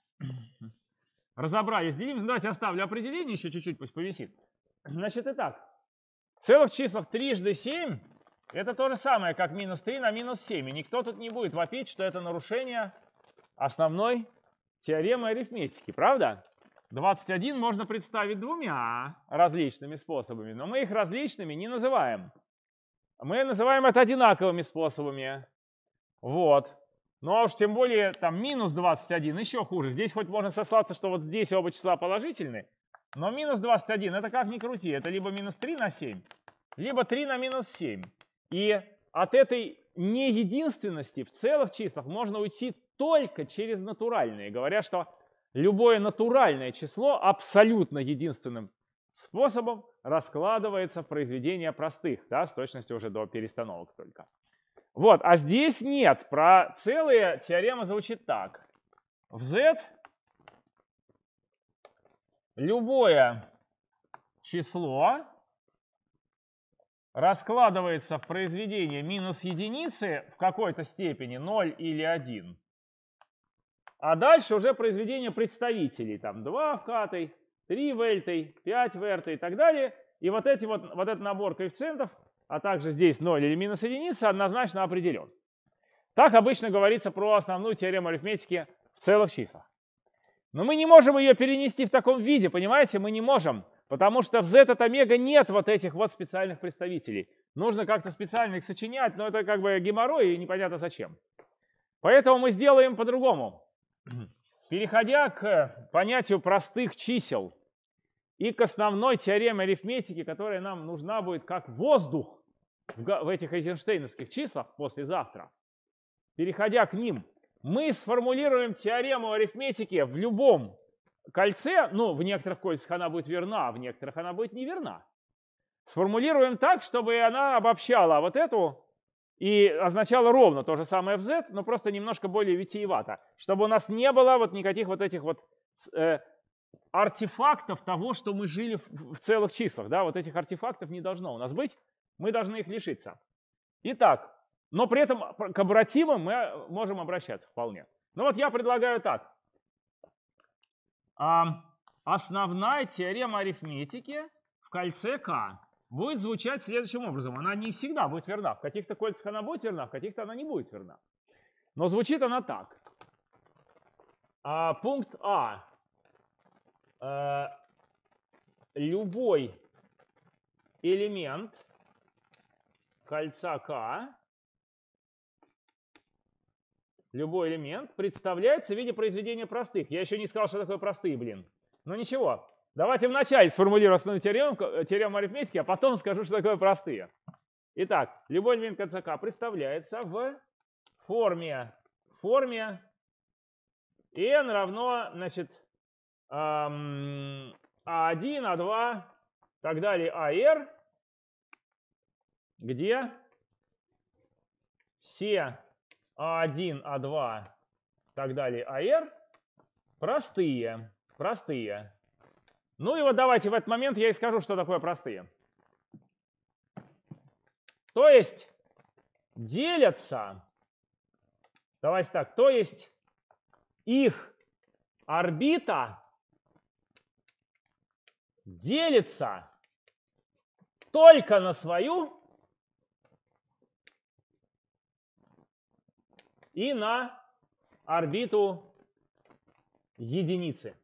Разобрались делимость. Давайте оставлю определение, еще чуть-чуть пусть повисит. Значит, итак, в целых числах трижды 7 это то же самое, как минус 3 на минус 7. И никто тут не будет вопить, что это нарушение основной теоремы арифметики, правда? 21 можно представить двумя различными способами, но мы их различными не называем. Мы называем это одинаковыми способами. Вот. Ну а уж тем более там минус 21 еще хуже. Здесь хоть можно сослаться, что вот здесь оба числа положительны, но минус 21 это как ни крути. Это либо минус 3 на 7, либо 3 на минус 7. И от этой неединственности в целых числах можно уйти только через натуральные, говоря, что любое натуральное число абсолютно единственным способом раскладывается в произведения простых, да, с точностью уже до перестановок только. Вот, а здесь нет. Про целые теорема звучит так. В Z любое число раскладывается в произведение минус единицы в какой-то степени, 0 или 1. А дальше уже произведение представителей, там 2 в k, 3 в l, 5 в r и так далее. И вот этот набор коэффициентов, а также здесь 0 или минус единица, однозначно определен. Так обычно говорится про основную теорему арифметики в целых числах. Но мы не можем ее перенести в таком виде, понимаете? Мы не можем, потому что в z от омега нет вот этих вот специальных представителей. Нужно как-то специально их сочинять, но это как бы геморрой и непонятно зачем. Поэтому мы сделаем по-другому. Переходя к понятию простых чисел и к основной теореме арифметики, которая нам нужна будет как воздух в этих эйзенштейновских числах послезавтра, переходя к ним, мы сформулируем теорему арифметики в любом кольце, ну, в некоторых кольцах она будет верна, а в некоторых она будет неверна. Сформулируем так, чтобы она обобщала вот эту и означала ровно то же самое в z, но просто немножко более витиевато, чтобы у нас не было вот никаких вот этих вот артефактов того, что мы жили в целых числах. Да? Вот этих артефактов не должно у нас быть, мы должны их лишиться. Итак, но при этом к обратимым мы можем обращаться вполне. Ну вот я предлагаю так. Основная теорема арифметики в кольце К будет звучать следующим образом. Она не всегда будет верна. В каких-то кольцах она будет верна, в каких-то она не будет верна. Но звучит она так. Пункт А. Любой элемент кольца К, любой элемент представляется в виде произведения простых. Я еще не сказал, что такое простые, блин. Но ничего. Давайте вначале сформулирую основную теорему арифметики, а потом скажу, что такое простые. Итак, любой элемент кольца К представляется в форме n равно, значит, А1, А2, так далее, АР, где все А1, А2, так далее, АР простые. Ну и вот давайте в этот момент я и скажу, что такое простые. То есть делятся, давайте так, то есть их орбита делится только на свою и на орбиту единицы.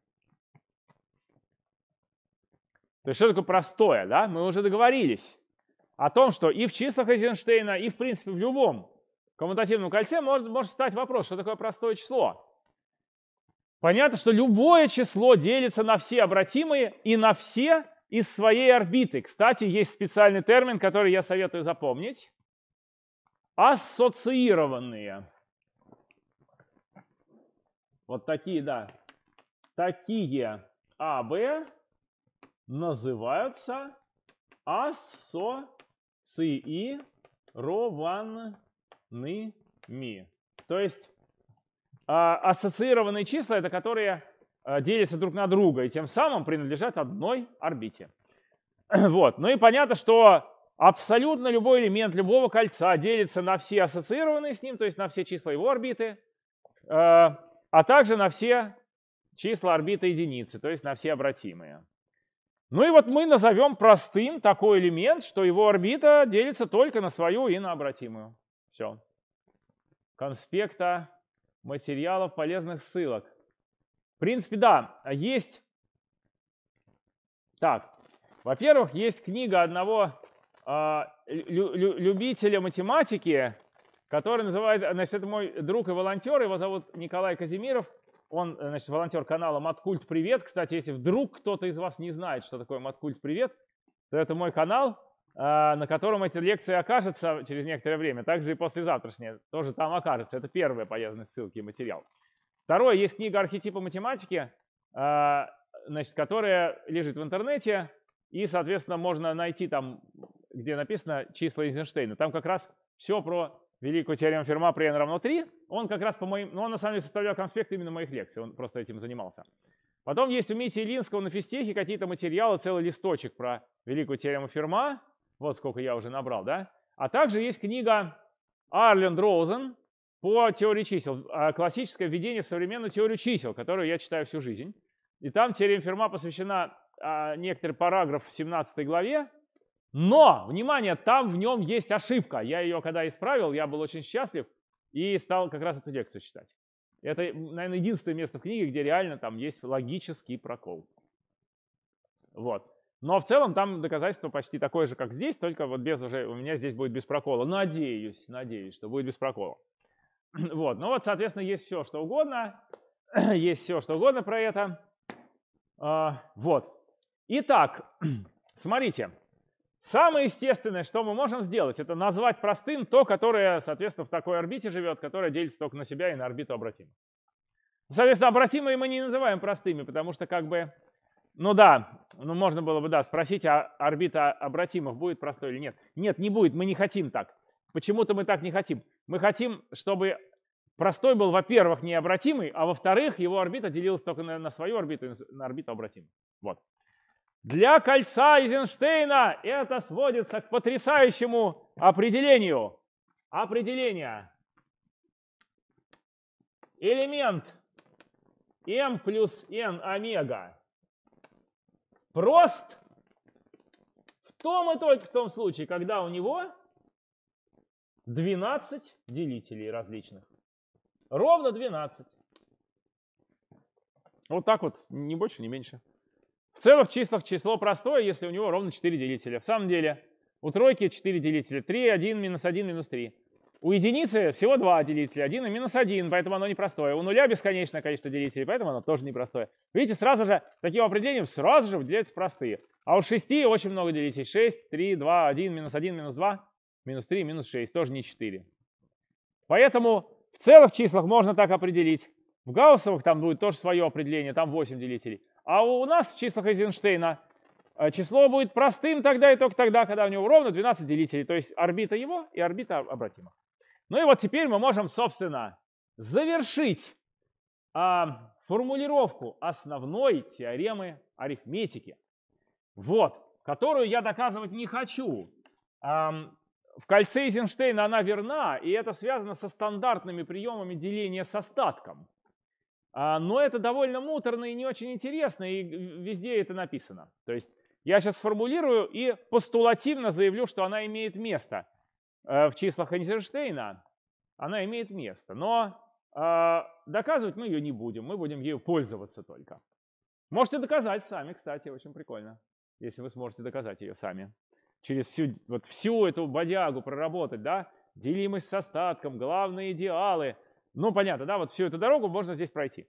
То есть что такое простое? Да? Мы уже договорились о том, что и в числах Эйзенштейна, и в принципе в любом коммутативном кольце может стать вопрос, что такое простое число. Понятно, что любое число делится на все обратимые и на все из своей орбиты. Кстати, есть специальный термин, который я советую запомнить. Ассоциированные. Вот такие, да. Такие АБ называются ассоциированными. То есть ассоциированные числа — это которые делятся друг на друга и тем самым принадлежат одной орбите. Вот. Ну и понятно, что абсолютно любой элемент любого кольца делится на все ассоциированные с ним, то есть на все числа его орбиты, а также на все числа орбиты единицы, то есть на все обратимые. Ну и вот мы назовем простым такой элемент, что его орбита делится только на свою и на обратимую. Все. Конспекта материалов, полезных ссылок. В принципе, да, есть. Так, во-первых, есть книга одного любителя математики, который называет, значит, это мой друг и волонтер, его зовут Николай Казимиров. Он, значит, волонтер канала Маткульт Привет. Кстати, если вдруг кто-то из вас не знает, что такое Маткульт Привет, то это мой канал, на котором эти лекции окажутся через некоторое время. Также и послезавтрашнее тоже там окажется. Это первая полезная ссылка и материал. Второе, есть книга «Архетипы математики», значит, которая лежит в интернете. И, соответственно, можно найти там, где написано числа Эйзенштейна. Там как раз все про великую теорему Ферма при n равно 3. Он как раз по моим, ну он на самом деле составлял конспект именно моих лекций, он просто этим занимался. Потом есть у Мити Илинского на физтехе какие-то материалы, целый листочек про великую теорему Ферма. Вот сколько я уже набрал, да? А также есть книга Арлен Дроузен по теории чисел, классическое введение в современную теорию чисел, которую я читаю всю жизнь. И там теорема Ферма посвящена некоторый параграф в 17 главе. Но, внимание, там в нем есть ошибка. Я ее когда исправил, я был очень счастлив и стал как раз эту лекцию читать. Это, наверное, единственное место в книге, где реально там есть логический прокол. Вот. Но в целом там доказательство почти такое же, как здесь, только вот без уже, у меня здесь будет без прокола. Надеюсь, что будет без прокола. Вот. Ну вот, соответственно, есть все, что угодно. Есть все, что угодно про это. Вот. Итак, смотрите. Самое естественное, что мы можем сделать, это назвать простым то, которое, соответственно, в такой орбите живет, которое делится только на себя и на орбиту обратимых. Соответственно, обратимые мы не называем простыми, потому что как бы, ну да, ну можно было бы, да, спросить, а орбита обратимых будет простой или нет. Нет, не будет, мы не хотим так. Почему-то мы так не хотим. Мы хотим, чтобы простой был, во-первых, необратимый, а во-вторых, его орбита делилась только на свою орбиту и на орбиту обратимую. Вот. Для кольца Эйзенштейна это сводится к потрясающему определению. Определение. Элемент m плюс n омега прост в том и только в том случае, когда у него 12 делителей различных. Ровно 12. Вот так вот, ни больше, ни меньше. В целых числах число простое, если у него ровно 4 делителя. В самом деле у тройки 4 делителя. 3, 1, минус 1, минус 3. У единицы всего 2 делителя, 1 и минус 1, поэтому оно непростое. У нуля бесконечное количество делителей, поэтому оно тоже непростое. Видите, сразу же таким определением сразу же выделяются простые. А у 6 очень много делителей. 6, 3, 2, 1, минус 2, минус 3, минус 6. Тоже не 4. Поэтому в целых числах можно так определить. В гауссовых там будет тоже свое определение, там 8 делителей. А у нас в числах Эйзенштейна число будет простым тогда и только тогда, когда у него ровно 12 делителей. То есть орбита его и орбита обратимых. Ну и вот теперь мы можем, собственно, завершить формулировку основной теоремы арифметики. Вот, которую я доказывать не хочу. В кольце Эйзенштейна она верна, и это связано со стандартными приемами деления с остатком. Но это довольно муторно и не очень интересно, и везде это написано. То есть я сейчас сформулирую и постулативно заявлю, что она имеет место. В числах Эйзенштейна она имеет место. Но доказывать мы ее не будем, мы будем ею пользоваться только. Можете доказать сами, кстати, очень прикольно, если вы сможете доказать ее сами. Через всю эту бодягу проработать, да, делимость с остатком, главные идеалы. Ну, понятно, да, вот всю эту дорогу можно здесь пройти.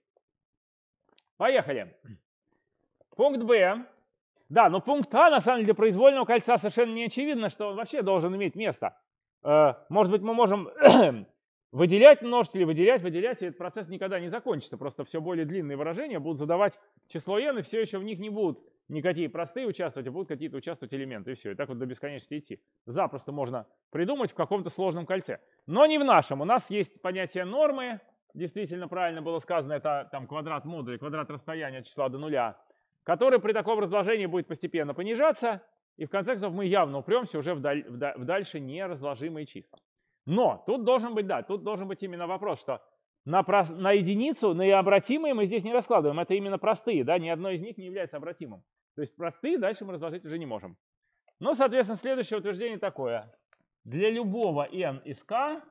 Поехали. Пункт Б. Да, но пункт А, на самом деле, для произвольного кольца совершенно не очевидно, что он вообще должен иметь место. Может быть, мы можем выделять множители, выделять, и этот процесс никогда не закончится. Просто все более длинные выражения будут задавать число n, и все еще в них не будут никакие простые участвовать, а будут какие-то участвовать элементы, и все. И так вот до бесконечности идти. Запросто можно придумать в каком-то сложном кольце. Но не в нашем. У нас есть понятие нормы. Действительно правильно было сказано, это там квадрат модуля, квадрат расстояния от числа до нуля, который при таком разложении будет постепенно понижаться. И в конце концов мы явно упремся уже в дальше неразложимые числа. Но тут должен быть, да, тут должен быть именно вопрос, что на единицу, на обратимые мы здесь не раскладываем. Это именно простые, да, ни одно из них не является обратимым. То есть простые дальше мы разложить уже не можем. Ну, соответственно, следующее утверждение такое. Для любого n из k,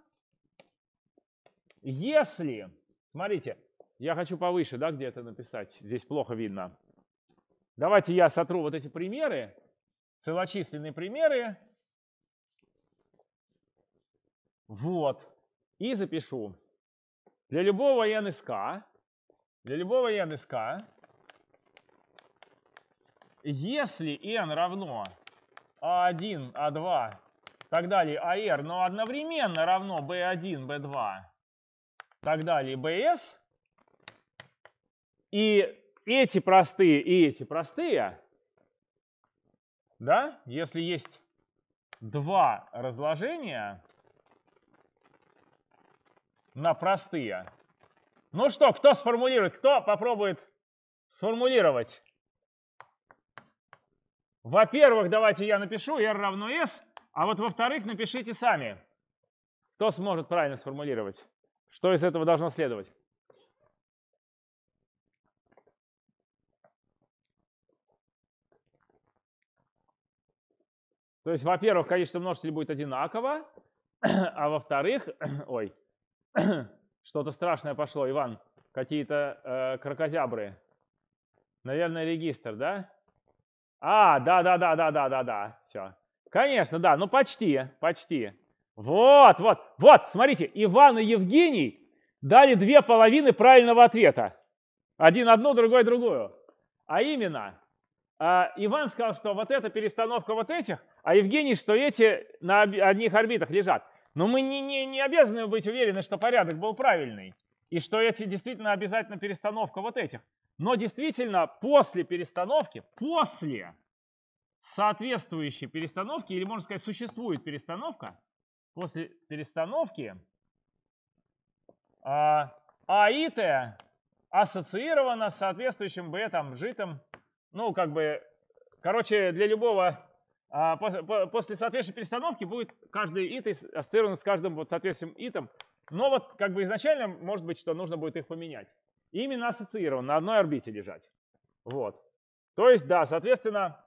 если, смотрите, я хочу повыше, да, где-то написать, здесь плохо видно. Давайте я сотру вот эти примеры, целочисленные примеры. Вот. И запишу. Для любого n из k, если n равно a1, a2, так далее, ar, но одновременно равно b1, b2, так далее, bs, и эти простые, да, если есть два разложения на простые. Ну что, кто сформулирует, кто попробует сформулировать? Во-первых, давайте я напишу r равно s, а вот во-вторых, напишите сами. Кто сможет правильно сформулировать? Что из этого должно следовать? То есть, во-первых, количество множителей будет одинаково, а во-вторых, ой, что-то страшное пошло, Иван, какие-то кракозябры. Наверное, регистр, да? Да, все. Конечно, да, ну почти. Вот, смотрите, Иван и Евгений дали 2,5 правильного ответа. Один одну, другой другую. А именно, Иван сказал, что вот эта перестановка вот этих, а Евгений, что эти на одних орбитах лежат. Но мы не обязаны быть уверены, что порядок был правильный. и что эти действительно обязательно перестановка вот этих. Но действительно после перестановки, после соответствующей перестановки, или можно сказать, существует перестановка, после перестановки АИТ ассоциировано с соответствующим B, там, житом, ну, как бы, короче, для любого, после соответствующей перестановки будет каждый ит ассоциирован с каждым вот соответствующим итом, но вот как бы изначально может быть, что нужно будет их поменять. И именно ассоциирован, на одной орбите лежать. Вот. То есть, да, соответственно,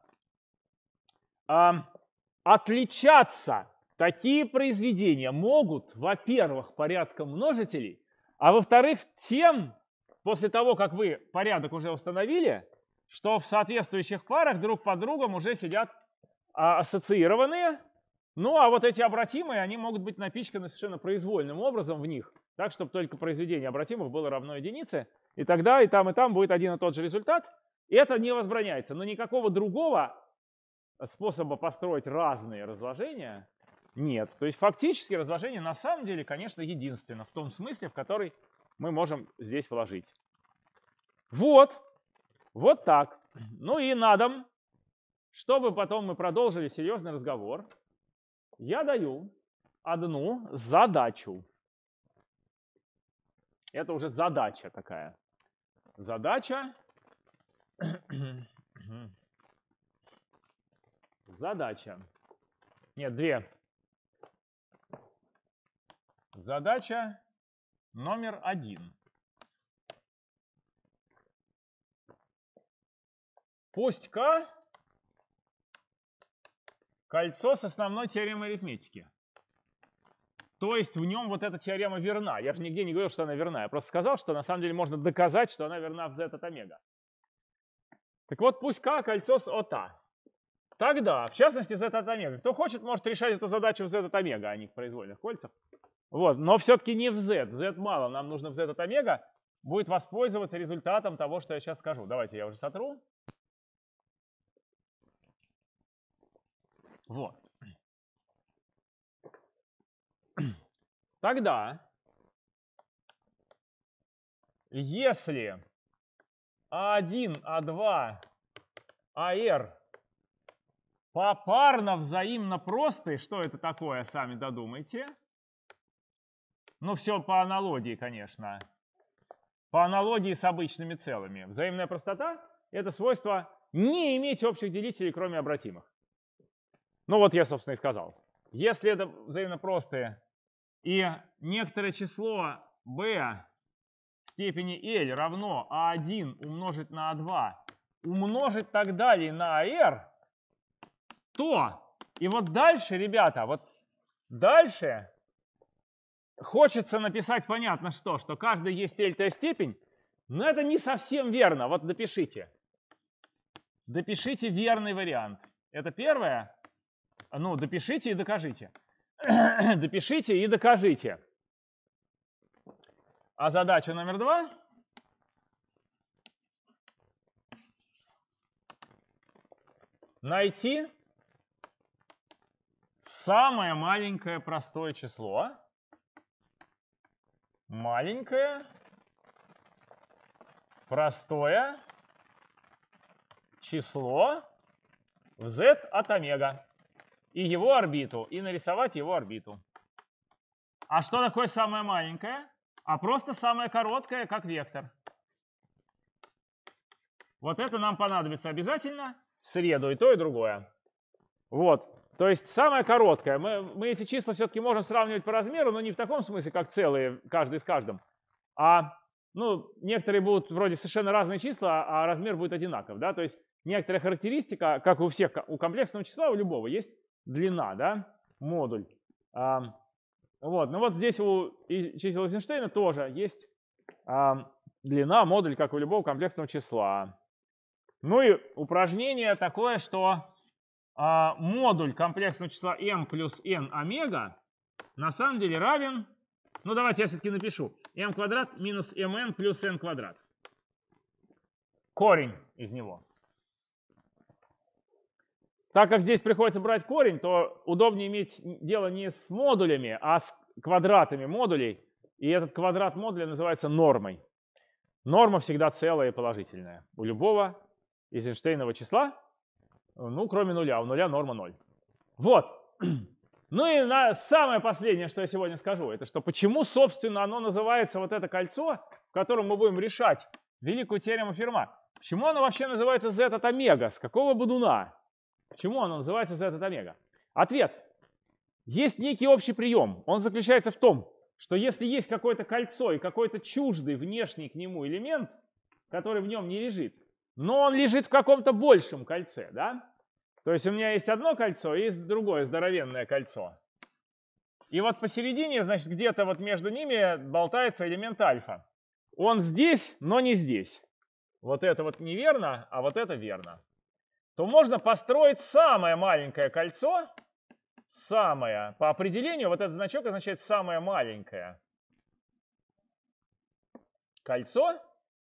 отличаться такие произведения могут, во-первых, порядком множителей, а во-вторых, тем, после того, как вы порядок уже установили, что в соответствующих парах друг под другом уже сидят ассоциированные. Ну, а вот эти обратимые, они могут быть напичканы совершенно произвольным образом в них, так, чтобы только произведение обратимых было равно единице, и тогда и там будет один и тот же результат. И это не возбраняется. Но никакого другого способа построить разные разложения нет. То есть фактически разложение на самом деле, конечно, единственно в том смысле, в который мы можем здесь вложить. Вот так. Ну и на дом, чтобы потом мы продолжили серьезный разговор, я даю одну задачу. Это уже задача такая. Задача. Задача. Нет, две. Задача номер 1. Пусть К кольцо с основной теоремой арифметики. То есть в нем вот эта теорема верна. Я же нигде не говорил, что она верна. Я просто сказал, что на самом деле можно доказать, что она верна в z от омега. Так вот, пусть К кольцо с ОТА. Тогда, в частности, z от омега. Кто хочет, может решать эту задачу в z от омега, а не в произвольных кольцах. Вот, но все-таки не в z. Z мало, нам нужно в z от омега. Будет воспользоваться результатом того, что я сейчас скажу. Давайте я уже сотру. Вот. Тогда, если А1, А2, АР попарно взаимно простые, что это такое, сами додумайте. Ну, все по аналогии, конечно. По аналогии с обычными целыми. Взаимная простота – это свойство не иметь общих делителей, кроме обратимых. Ну, вот я, собственно, и сказал. Если это взаимно простые, и некоторое число b в степени L равно А1 умножить на А2, умножить так далее на АР, то, и вот дальше, ребята, вот дальше хочется написать понятно что каждый есть L-тая степень, но это не совсем верно. Вот допишите. Допишите верный вариант. Это первое. Ну, допишите и докажите. Допишите и докажите. А задача номер 2. Найти самое маленькое простое число. Маленькое простое число в z от омега. И его орбиту, и нарисовать его орбиту. А что такое самое маленькое? А просто самое короткое, как вектор. Вот это нам понадобится обязательно в среду, и то, и другое. Вот. То есть самое короткое. Мы эти числа все-таки можем сравнивать по размеру, но не в таком смысле, как целые, каждый с каждым. А ну, некоторые будут вроде совершенно разные числа, а размер будет одинаков. Да? То есть некоторая характеристика, как у всех, у комплексного числа, у любого, есть длина, да, модуль. Вот. Ну вот здесь у чисел Эйзенштейна тоже есть длина, модуль, как у любого комплексного числа. Ну и упражнение такое, что модуль комплексного числа m плюс n омега на самом деле равен, ну давайте я все-таки напишу, m квадрат минус mn плюс n квадрат. Корень из него. Так как здесь приходится брать корень, то удобнее иметь дело не с модулями, а с квадратами модулей. И этот квадрат модуля называется нормой. Норма всегда целая и положительная. У любого Эйзенштейнова числа, ну, кроме нуля. У нуля норма 0. Вот. Ну и самое последнее, что я сегодня скажу, это что почему, собственно, оно называется вот это кольцо, в котором мы будем решать великую теорему Ферма. Почему оно вообще называется z от омега? С какого бодуна? Почему оно называется z от омега? Ответ. Есть некий общий прием. Он заключается в том, что если есть какое-то кольцо и какой-то чуждый внешний к нему элемент, который в нем не лежит, но он лежит в каком-то большем кольце, да? То есть у меня есть одно кольцо и есть другое здоровенное кольцо. И вот посередине, значит, где-то вот между ними болтается элемент альфа. Он здесь, но не здесь. Вот это вот неверно, а вот это верно. То можно построить самое маленькое кольцо, самое, по определению, вот этот значок означает самое маленькое кольцо,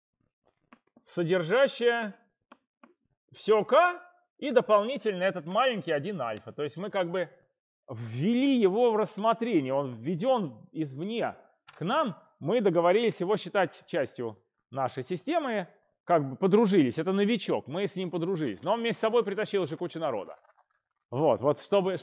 содержащее все k и дополнительно этот маленький 1 альфа. То есть мы как бы ввели его в рассмотрение, он введен извне к нам, мы договорились его считать частью нашей системы, как бы подружились, это новичок, мы с ним подружились, но он вместе с собой притащил уже кучу народа. Вот чтобы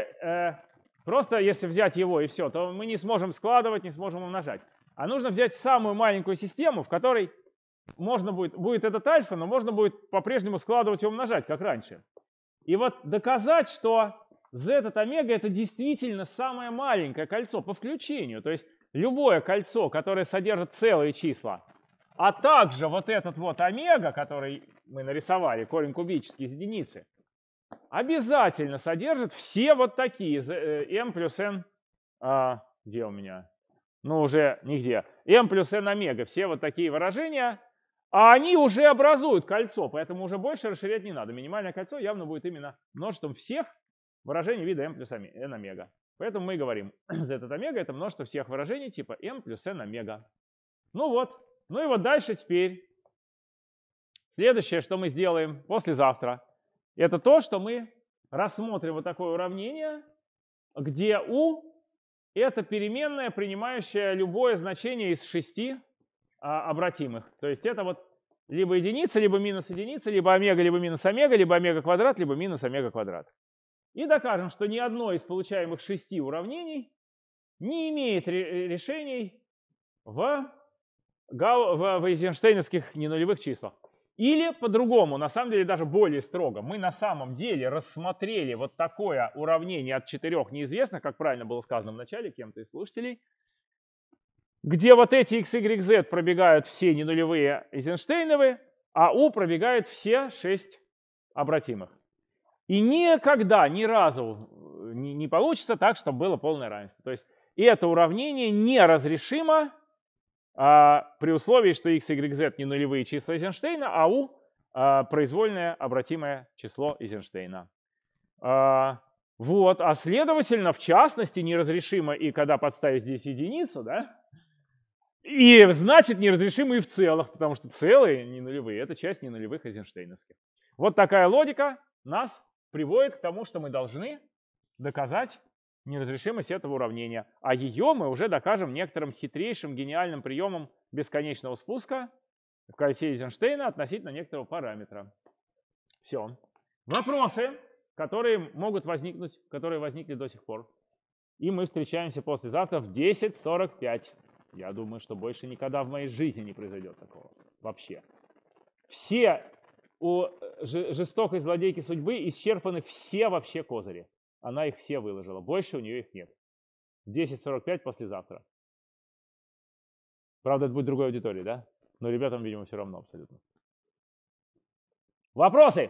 просто если взять его и все, то мы не сможем складывать, не сможем умножать. А нужно взять самую маленькую систему, в которой можно будет этот альфа, но можно будет по-прежнему складывать и умножать, как раньше. И вот доказать, что z от омега это действительно самое маленькое кольцо по включению. То есть любое кольцо, которое содержит целые числа, а также вот этот вот омега, который мы нарисовали, корень кубический из единицы, обязательно содержит все вот такие m плюс n, где у меня? Ну уже нигде. m плюс n омега, все вот такие выражения, а они уже образуют кольцо, поэтому уже больше расширять не надо. Минимальное кольцо явно будет именно множеством всех выражений вида m плюс n омега. Поэтому мы говорим, z от омега это множество всех выражений типа m плюс n омега. Ну вот. Ну и вот дальше теперь. Следующее, что мы сделаем послезавтра, это то, что мы рассмотрим вот такое уравнение, где u это переменная, принимающая любое значение из 6 обратимых. То есть это вот либо единица, либо минус единица, либо омега, либо минус омега, либо омега квадрат, либо минус омега квадрат. И докажем, что ни одно из получаемых 6 уравнений не имеет решений в эйзенштейновских ненулевых числах. Или по-другому, на самом деле даже более строго, мы на самом деле рассмотрели вот такое уравнение от 4 неизвестных, как правильно было сказано в начале кем-то из слушателей, где вот эти x, y, z пробегают все ненулевые Эйзенштейновые, а u пробегают все 6 обратимых. И никогда, ни разу не получится так, чтобы было полное равенство. То есть это уравнение неразрешимо при условии, что x, y, z не нулевые числа Эйзенштейна, а u произвольное обратимое число Эйзенштейна. Вот, а следовательно, в частности, неразрешимо и когда подставить здесь единицу, да? И значит неразрешимо и в целых, потому что целые не нулевые, это часть ненулевых эйзенштейновских. Вот такая логика нас приводит к тому, что мы должны доказать неразрешимость этого уравнения. А ее мы уже докажем некоторым хитрейшим гениальным приемом бесконечного спуска в кольце Эйзенштейна относительно некоторого параметра. Все. Вопросы, которые могут возникнуть, которые возникли до сих пор. И мы встречаемся послезавтра в 10:45. Я думаю, что больше никогда в моей жизни не произойдет такого. Вообще. Все у жестокой злодейки судьбы исчерпаны все вообще козыри. Она их все выложила. Больше у нее их нет. 10:45 послезавтра. Правда, это будет другой аудитории, да? Но ребятам, видимо, все равно абсолютно. Вопросы?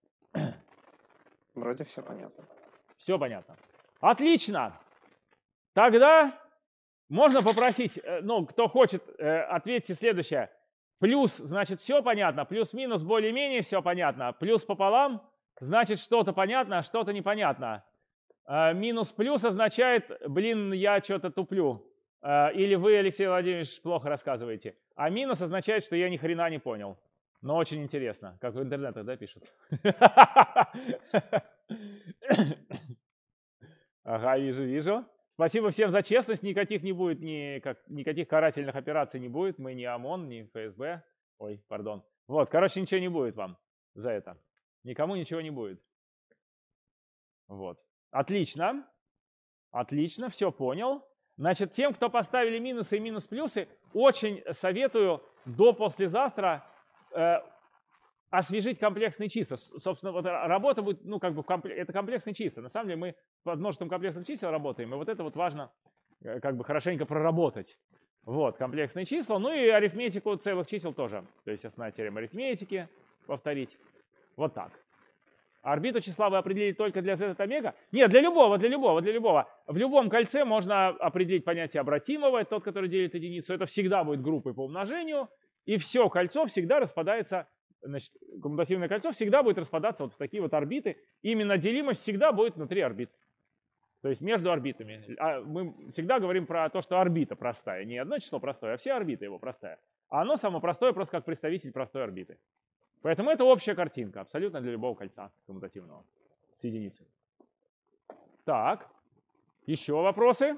Вроде все понятно. Все понятно. Отлично. Тогда можно попросить, ну, кто хочет, ответьте следующее. Плюс, значит, все понятно. Плюс-минус, более-менее все понятно. Плюс пополам, значит, что-то понятно, а что-то непонятно. Минус-плюс означает, блин, я что-то туплю. Или вы, Алексей Владимирович, плохо рассказываете. А минус означает, что я ни хрена не понял. Но очень интересно, как в интернетах, да, пишут. Ага, вижу. Спасибо всем за честность. Никаких не будет, никаких карательных операций не будет. Мы не ОМОН, не ФСБ. Ой, пардон. Вот, короче, ничего не будет вам за это. Никому ничего не будет. Вот. Отлично. Отлично, все понял. Значит, тем, кто поставили минусы и минус-плюсы, очень советую до послезавтра освежить комплексные числа. Собственно, вот работа будет, ну, как бы, это комплексные числа. На самом деле мы под множеством комплексных чисел работаем, и вот это вот важно как бы хорошенько проработать. Вот, комплексные числа, ну и арифметику целых чисел тоже. То есть основная теорема арифметики повторить. Вот так. Орбиту числа вы определили только для z от омега? Нет, для любого. В любом кольце можно определить понятие обратимого, это тот, который делит единицу. Это всегда будет группой по умножению, и все кольцо всегда распадается, значит, коммутативное кольцо всегда будет распадаться вот в такие вот орбиты. Именно делимость всегда будет внутри орбит. То есть между орбитами. Мы всегда говорим про то, что орбита простая. Не одно число простое, а все орбиты его простая. А оно само простое просто как представитель простой орбиты. Поэтому это общая картинка, абсолютно для любого кольца коммутативного с единицей. Так, еще вопросы?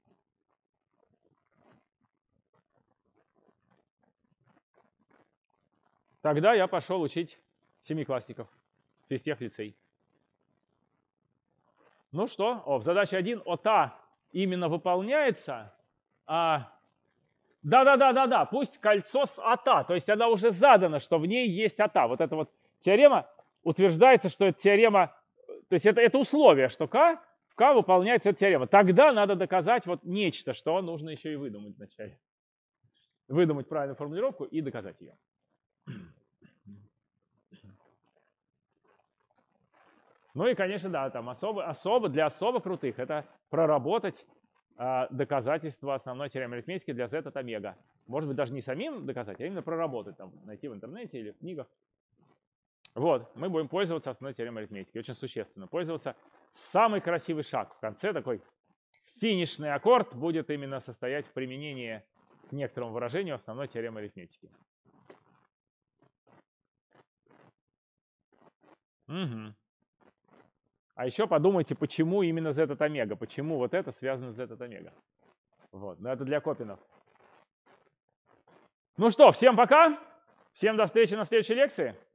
Тогда я пошел учить семиклассников, физтех-лицей. Ну что, в задаче 1 ОТА именно выполняется. Да, пусть кольцо с АТА, то есть она уже задана, что в ней есть АТА. Вот эта вот теорема утверждается, что это теорема, то есть это условие, что в К выполняется эта теорема. Тогда надо доказать вот нечто, что нужно еще и выдумать вначале. Выдумать правильную формулировку и доказать ее. Ну и, конечно, да, там для особо крутых это проработать доказательства основной теоремы арифметики для z от омега. Может быть, даже не самим доказать, а именно проработать, там, найти в интернете или в книгах. Вот, мы будем пользоваться основной теоремой арифметики, очень существенно. Пользоваться. Самый красивый шаг в конце, такой финишный аккорд, будет именно состоять в применении к некоторому выражению основной теоремы арифметики. Угу. А еще подумайте, почему именно z от омега, почему вот это связано с z от омега. Вот, но это для Копинов. Ну что, всем пока, всем до встречи на следующей лекции.